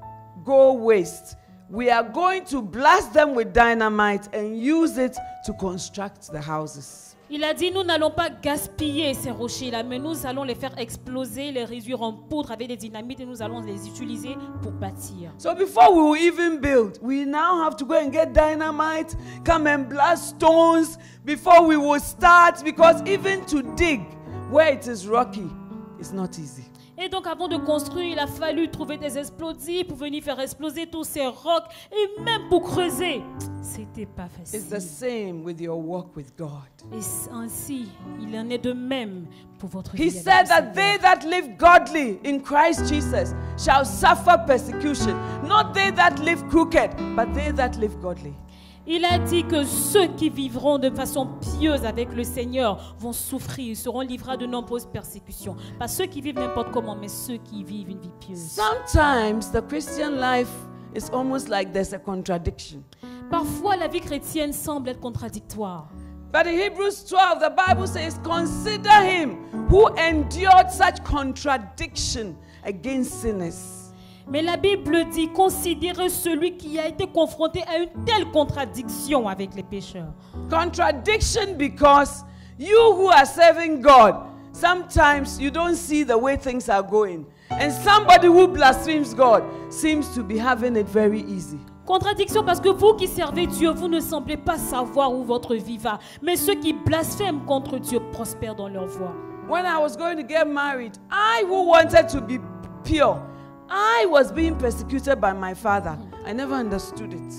go waste. We are going to blast them with dynamite and use it to construct the houses. il a dit, nous n'allons pas gaspiller ces rochers-là, mais nous allons les faire exploser, les réduire en poudre avec des dynamites et nous allons les utiliser pour bâtir. So before we will even build, we now have to go and get dynamite, come and blast stones before we will start, because even to dig where it is rocky is not easy. Et donc avant de construire, il a fallu trouver des explosifs pour venir faire exploser tous ces rocs et même pour creuser. C'était pas It's the facile. same with your walk with God. Et ainsi, il en est de même pour votre He vie. avec said le that they Seigneur. that live godly in Christ Jesus shall suffer persecution. Not they that live crooked, but they that live godly. Il a dit que ceux qui vivront de façon pieuse avec le Seigneur vont souffrir, seront livrés de nombreuses persécutions. Pas ceux qui vivent n'importe comment, mais ceux qui vivent une vie pieuse. Sometimes the Christian life is almost like there's a contradiction. Parfois, la vie chrétienne semble être contradictoire. But in Hebrews 12, the Bible says, consider him who endured such contradiction against sinners. Mais la Bible dit, considérez celui qui a été confronté à une telle contradiction avec les pécheurs. Contradiction because you who are serving God, sometimes you don't see the way things are going. And somebody who blasphemes God seems to be having it very easy. Contradiction parce que vous qui servez Dieu, vous ne semblez pas savoir où votre vie va. Mais ceux qui blasphèment contre Dieu prospèrent dans leur voie. When I was going to get married, I who wanted to be pure, I was being persecuted by my father. I never understood it.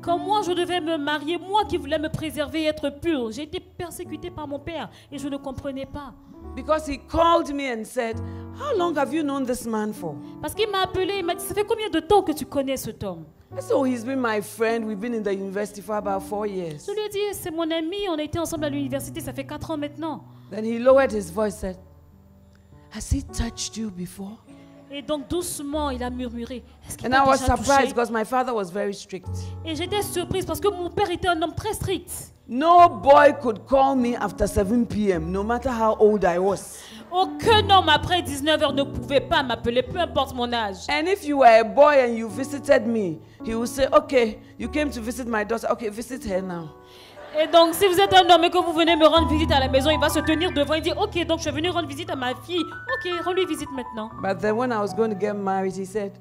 Quand moi je devais me marier, moi qui voulais me préserver et être pure, j'ai été persécutée par mon père et je ne comprenais pas. Because he called me and said, "How long have you known this man for?" Parce qu'il m'a appelé, il m'a dit, ça fait combien de temps que tu connais cet homme? I said, "Oh, he's been my friend. We've been in the university for about 4 years." Je lui ai dit, c'est mon ami, on a été ensemble à l'université, ça fait 4 ans maintenant. Then he lowered his voice, said, "Has he touched you before?" Et donc doucement, il a murmuré. Est-ce qu'il And I t'a was déjà surprised touché? because my father was very strict. Et j'étais surprise parce que mon père était un homme très strict. No boy could call me after 7 p.m., no matter how old I was. Aucun homme après 19h ne pouvait pas m'appeler, peu importe mon âge. And if you were a boy and you visited me, he would say, "Okay, you came to visit my daughter. Okay, visit her now." Et donc, si vous êtes un homme et que vous venez me rendre visite à la maison, il va se tenir devant et dire, ok, donc je suis venu rendre visite à ma fille. Ok, rends-lui visite maintenant. But then when I was going to get married, he said,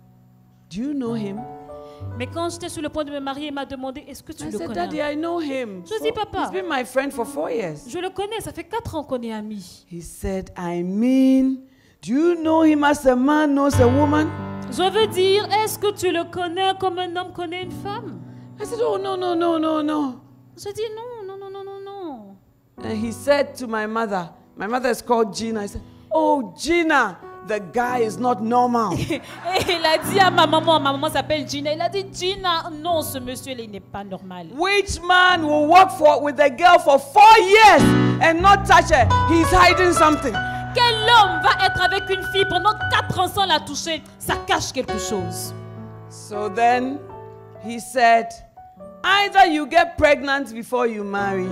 "Do you know him?" Mais quand j'étais sur le point de me marier, il m'a demandé, est-ce que tu I le said, connais? "Daddy, I know him. Je dis, papa. He's been my friend for 4 years." Je le connais, ça fait 4 ans qu'on est amis. He said, "I mean, do you know him as a man knows a woman?" Je veux dire, est-ce que tu le connais comme un homme connaît une femme? I said, "Oh, no, no, no, no, no." Je dis, non, non, non, non, non, non. And he said to my mother is called Gina. I said, "Oh, Gina, the guy is not normal." Et il a dit à ma maman s'appelle Gina, il a dit, Gina, non, ce monsieur-là, il n'est pas normal. Which man will work with a girl for 4 years and not touch her? He's hiding something. Quel homme va être avec une fille pendant 4 ans sans la toucher? Ça cache quelque chose. So then he said, "Either you get pregnant before you marry,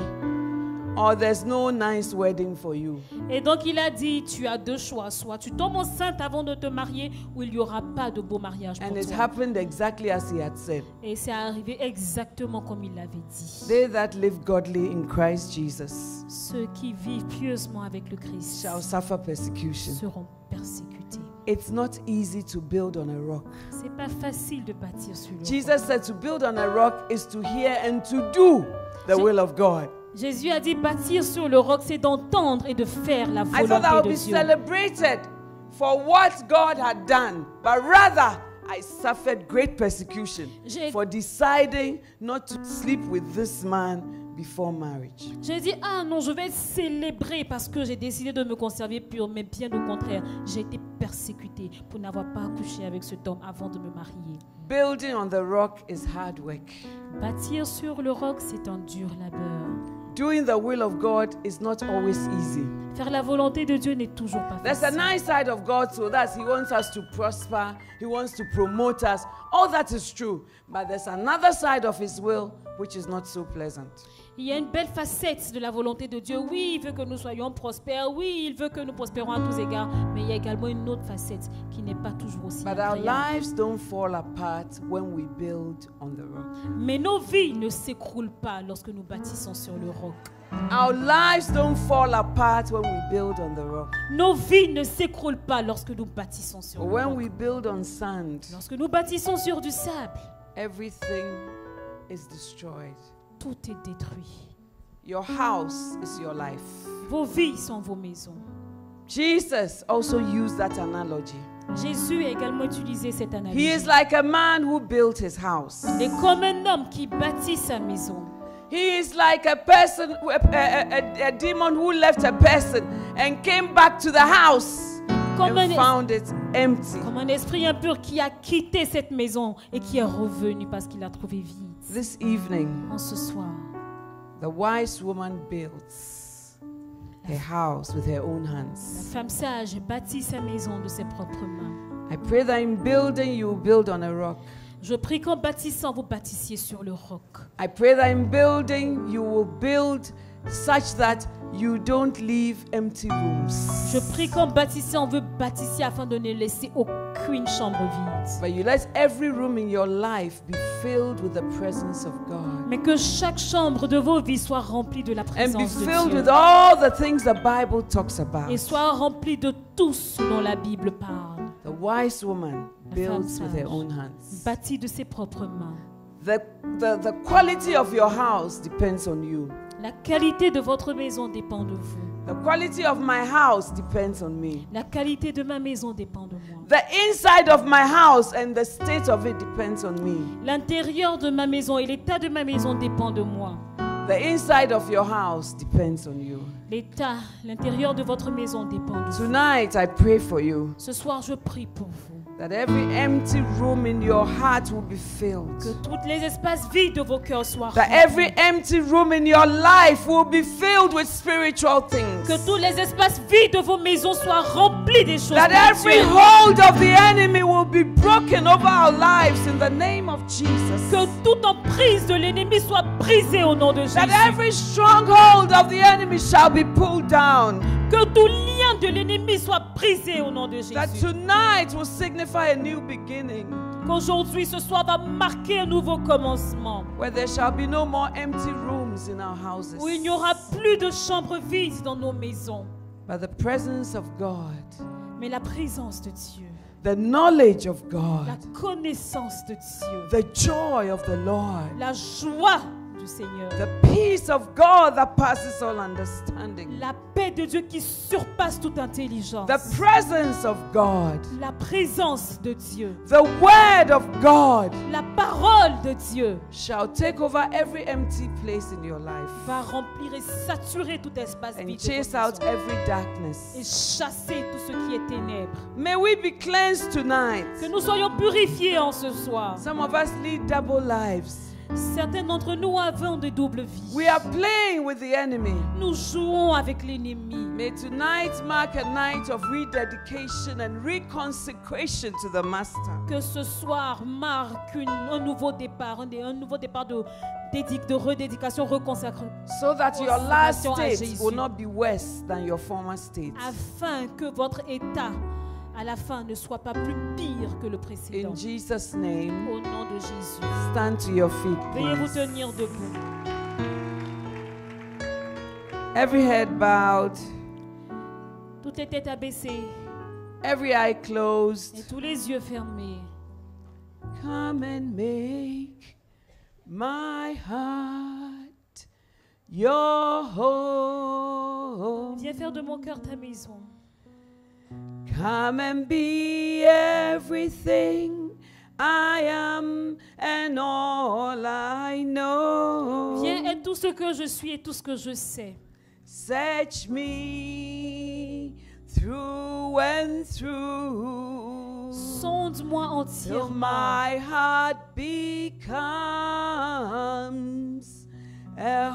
or there's no nice wedding for you." Et donc il a dit, tu as 2 choix, soit tu tombes enceinte avant de te marier, ou il n'y aura pas de beau mariage pour And it toi. happened exactly as he had said. Et c'est arrivé exactement comme il l'avait dit. They that live godly in Christ Jesus Ceux qui vivent pieusement avec le Christ shall suffer persecution. seront persécutés. It's not easy to build on a rock. C'est pas facile de bâtir sur le roc. Jesus said to build on a rock is to hear and to do the will of God. Jésus a dit bâtir sur le roc, c'est d'entendre et de faire la I thought I would volonté be de Dieu. celebrated for what God had done, but rather I suffered great persecution for deciding not to sleep with this man before marriage. J'ai dit, ah non, je vais célébrer parce que j'ai décidé de me conserver pure, mais bien au contraire, j'ai été persécutée pour n'avoir pas couché avec cet homme avant de me marier. Building on the rock is hard work. Bâtir sur le roc, c'est un dur labeur. Doing the will of God is not always easy. Faire la volonté de Dieu n'est toujours pas There's a facile. nice side of God, so that He wants us to prosper, He wants to promote us. All that is true. But there's another side of His will which is not so pleasant. Il y a une belle facette de la volonté de Dieu. Oui, il veut que nous soyons prospères. Oui, il veut que nous prospérons à tous égards. Mais il y a également une autre facette qui n'est pas toujours aussi But our agréable. lives don't fall apart when we build on the rock. Mais nos vies ne s'écroulent pas lorsque nous bâtissons sur le roc. Our lives don't fall apart when we build on the rock. Nos vies ne s'écroulent pas lorsque nous bâtissons sur le When roc. we build on sand, Lorsque nous bâtissons sur du sable, everything is destroyed. tout est détruit. Your house is your life. Vos vies sont vos maisons. Jesus also used that analogy. Jésus a également utilisé cette He analogie. is like a man who built his house. Il est comme un homme qui bâtit sa maison. He is like a person, a demon who left a person and came back to the house Comme and un, found it empty. comme un esprit impur qui a quitté cette maison et qui est revenu parce qu'il l'a trouvé vide. This evening, En ce soir, the wise woman builds her house with her own la hands. femme sage bâtit sa maison de ses propres mains. I pray that in building, you will build on a rock. Je prie qu'en bâtissant, vous bâtissiez sur le roc. I pray that in building, you will build such that you don't leave empty rooms, Je prie qu'en bâtissant, vous bâtissiez afin de ne laisser aucune chambre vide. but you let every room in your life be filled with the presence of God. Mais que chaque chambre de vos vies soit remplie de la And be présence de filled Dieu. with all the things the Bible talks about. Et soit remplie de tout ce dont la Bible parle. The wise woman La femme builds with her sage own hands. bâtit de ses propres mains. The quality of your house depends on you. La qualité de votre maison dépend de vous. The quality of my house depends on me. La qualité de ma maison dépend de moi. The inside of my house and the state of it depends on me. L'intérieur de ma maison et l'état de ma maison dépend de moi. The inside of your house depends on you. L'état, l'intérieur de votre maison dépend de vous. Tonight, I pray for you Ce soir, je prie pour vous. that every empty room in your heart will be filled. Que tous les espaces vides de vos cœurs soient That remplis. every empty room in your life will be filled with spiritual things. Que tous les espaces vides de vos maisons soient remplis des choses That every spirituelles. hold of the enemy will be broken over our lives in the name of Jesus. Que toute emprise de l'ennemi soit brisée au nom de Jésus. That every stronghold of the enemy shall be pulled down. Que tout lien de l'ennemi soit brisé au nom de That Jésus. tonight will signify a new beginning, Qu'aujourd'hui, ce soir va marquer un nouveau commencement. where there shall be no more empty rooms in our houses, Où il n'y aura plus de chambres vides dans nos maisons. but the presence of God, Mais la présence de Dieu, the knowledge of la God, connaissance de Dieu, the joy of the Lord, la joie du Seigneur, the peace of God that passes all understanding, la paix de Dieu qui surpasse toute intelligence, the presence of God, la présence de Dieu, the word of God la parole de Dieu shall take over every empty place in your life va remplir et saturer tout espace and vide de chase votre out maison every et darkness. chasser tout ce qui est ténèbres. May we be cleansed tonight. Que nous soyons purifiés en ce soir. Some of us lead double lives. Certains d'entre nous avons de doubles vies. We are playing with the enemy. Nous jouons avec l'ennemi. May tonight mark a night of rededication and reconsecration to the Master. Que ce soir marque un nouveau départ, un nouveau départ de redédication, reconsacration. So that your last Consacration à state Jésus. will not be worse than your former state. Afin que votre état à la fin ne soit pas plus pire que le précédent. In Jesus' name, Au nom de Jésus. stand to your feet, Veuillez vous please. tenir debout. Every head bowed, Toutes les têtes abaissées every eye et closed. tous les yeux fermés. Come and make my heart your home. Viens faire de mon cœur ta maison. Come and be everything I am and all I know. Viens être tout ce que je suis et tout ce que je sais. Search me through and through Sonde-moi till entièrement my heart becomes a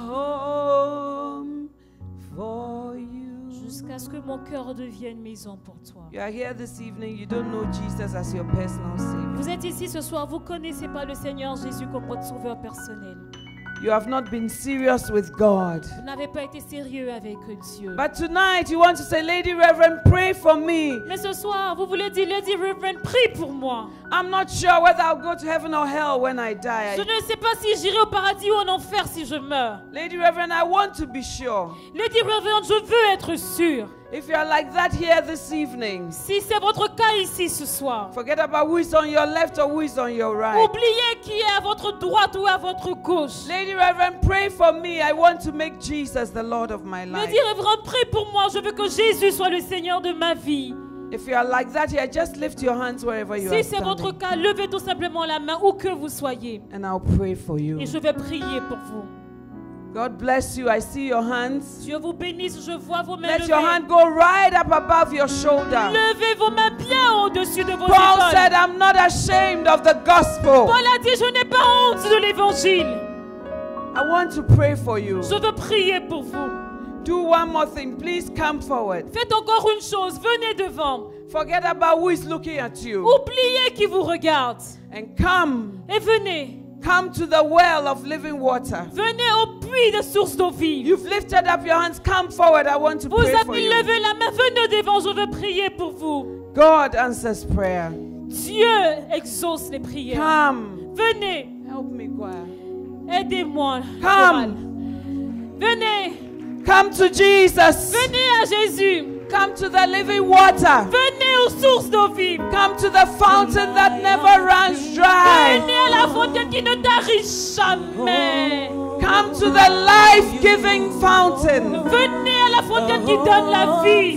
home for you. jusqu'à ce que mon cœur devienne maison pour toi. You are here this evening, you don't know Jesus as your personal Savior. Vous êtes ici ce soir, vous ne connaissez pas le Seigneur Jésus comme votre sauveur personnel. You have not been serious with God. Vous n'avez pas été sérieux avec Dieu. But tonight you want to say, Lady Reverend, pray for me. Mais ce soir, vous voulez dire, Lady Reverend, prie pour moi. I'm not sure whether I'll go to heaven or hell when I die. Je ne sais pas si j'irai au paradis ou en enfer si je meurs. Lady Reverend, I want to be sure. Lady Reverend, je veux être sûre. If you are like that here this evening, Si c'est votre cas ici ce soir, forget about who is on your left or who is on your right. oubliez qui est à votre droite ou à votre gauche. Lady Reverend, pray for me. I want to make Jesus the Lord of my life. Lady Reverend, prie pour moi. Je veux que Jésus soit le Seigneur de ma vie. If you are like that here, just lift your hands wherever you are Si c'est votre standing, cas, levez tout simplement la main où que vous soyez. and I'll pray for you. Et je vais prier pour vous. God bless you. I see your hands. Dieu vous bénisse. Je vois vos mains Let your levées. hand go right up above your shoulder. Levez vos mains bien au-dessus de vos Paul épaules. said, I'm not ashamed of the gospel. Paul a dit, je n'ai pas honte de l'évangile. I want to pray for you. Je veux prier pour vous. Do one more thing. Please come forward. Faites encore une chose. Venez devant. Forget about who is looking at you. Oubliez qui vous regarde. And come. Et venez. Come to the well of living water. Venez au puits de source d'eau vive. You've lifted up your hands. Come forward. I want to Vous pray for avez you. levé la main. Venez devant. Je veux prier pour vous. God answers prayer. Dieu exauce les prières. Come. Venez. Help me, choir. Aidez-moi. Come. chorale. Venez. Come to Jesus. Venez à Jésus. Come to the living water. Venez aux sources d'eau vive. Come to the fountain that never runs dry. Venez à la fontaine qui ne tarit jamais. Come to the life-giving fountain. Venez à la fontaine qui donne la vie.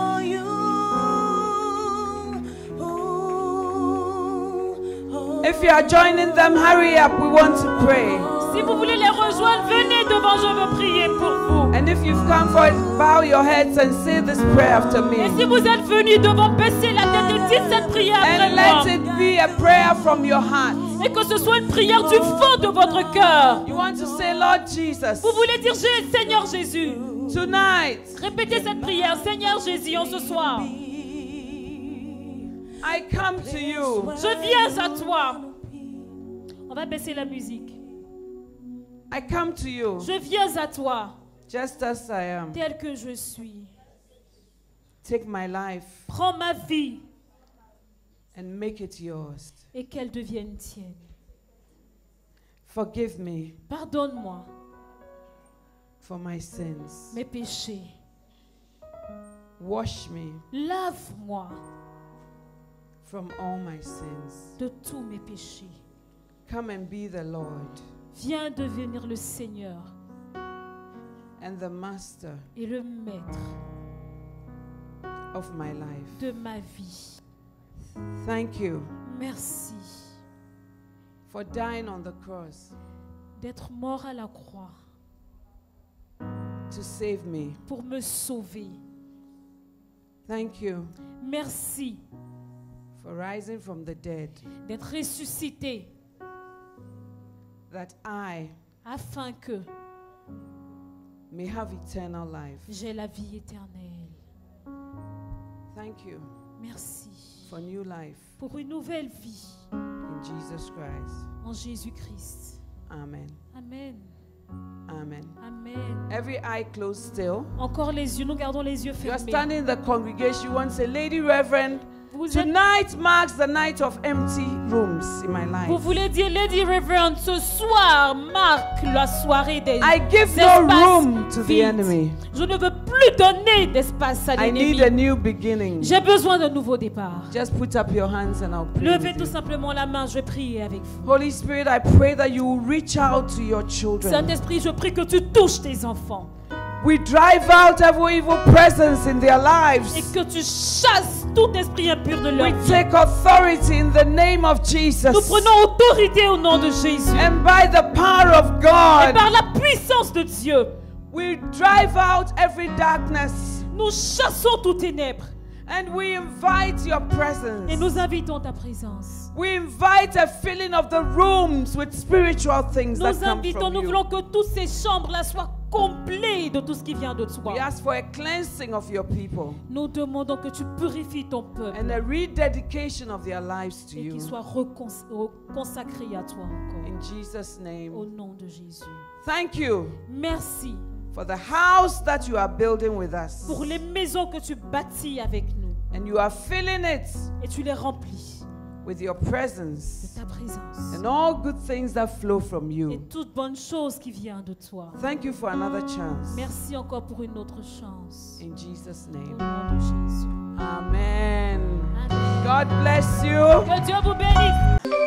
If you are joining them, hurry up. We want to pray. Si vous voulez les rejoindre, venez devant, je veux prier pour vous. And if you've come for it, bow your heads and say this prayer after Et me. si vous êtes venus devant, baissez la tête et dites cette prière après And moi. let it be a prayer from your heart. Et que ce soit une prière du fond de votre cœur. You want to say, Lord Jesus, Vous voulez dire Seigneur Jésus. tonight Répétez cette prière. Seigneur Jésus, en ce soir, I come to you. je viens à toi. On va baisser la musique. I come to you Je viens à toi, just as I am. tel que je suis. Take my life Prends ma vie and make it yours. et qu'elle devienne tienne. Forgive me Pardonne-moi for my sins. mes péchés. Wash me Lave-moi from all my sins. de tous mes péchés. Come and be the Lord Viens devenir le Seigneur and the master et le maître of my life. de ma vie. Thank you Merci for dying on the cross d'être mort à la croix to save me. pour me sauver. Thank you Merci for rising from the dead, d'être ressuscité that I afin que may have eternal life. j'ai la vie éternelle. Thank you Merci for new life pour une nouvelle vie in Jesus Christ. en Jésus-Christ. Amen. Amen. Amen. Amen. Every eye closed still. Encore les yeux, nous gardons les yeux You are fermés. standing in the congregation. You want to say, Lady Reverend, Vous, êtes- tonight marks the night of empty rooms in my life. vous voulez dire, Lady Reverend, ce soir marque la soirée des I give no espaces room to the vides. enemy. Je ne veux plus donner d'espace à I l'ennemi. need a new beginning. J'ai besoin d'un nouveau départ. Just put up your hands and I'll pray Levez with tout you. simplement la main, je vais prier avec vous. Holy Spirit, I pray that you will reach out to your children. Saint-Esprit, je prie que tu touches tes enfants We drive out every evil presence in their lives. et que tu chasses tout esprit impur de leur We vie. take authority in the name of Jesus. Nous prenons autorité au nom de Jésus. And by the power of Et God, par la puissance de Dieu, we drive out every darkness. nous chassons toutes ténèbres And we invite your et presence. nous invitons ta présence. We invite a filling of the rooms with spiritual things that Nous come invitons, from nous you. voulons que toutes ces chambres-là soient comblées de tout ce qui vient de toi. We ask for a cleansing of your people Nous demandons que tu purifies ton peuple and a rededication of their lives to et you. qu'il soit consacré à toi encore. In Jesus' Au name. nom de Jésus. Thank you Merci for the house that you are building with us. pour les maisons que tu bâtis avec nous And you are filling it et tu les remplis with your de presence ta présence and all good things that flow from et you. toute bonne chose qui vient de toi. Thank you for another chance. Merci encore pour une autre chance. In Jesus' Au name. nom de Jésus. Amen. Amen. God bless you. Que Dieu vous bénisse.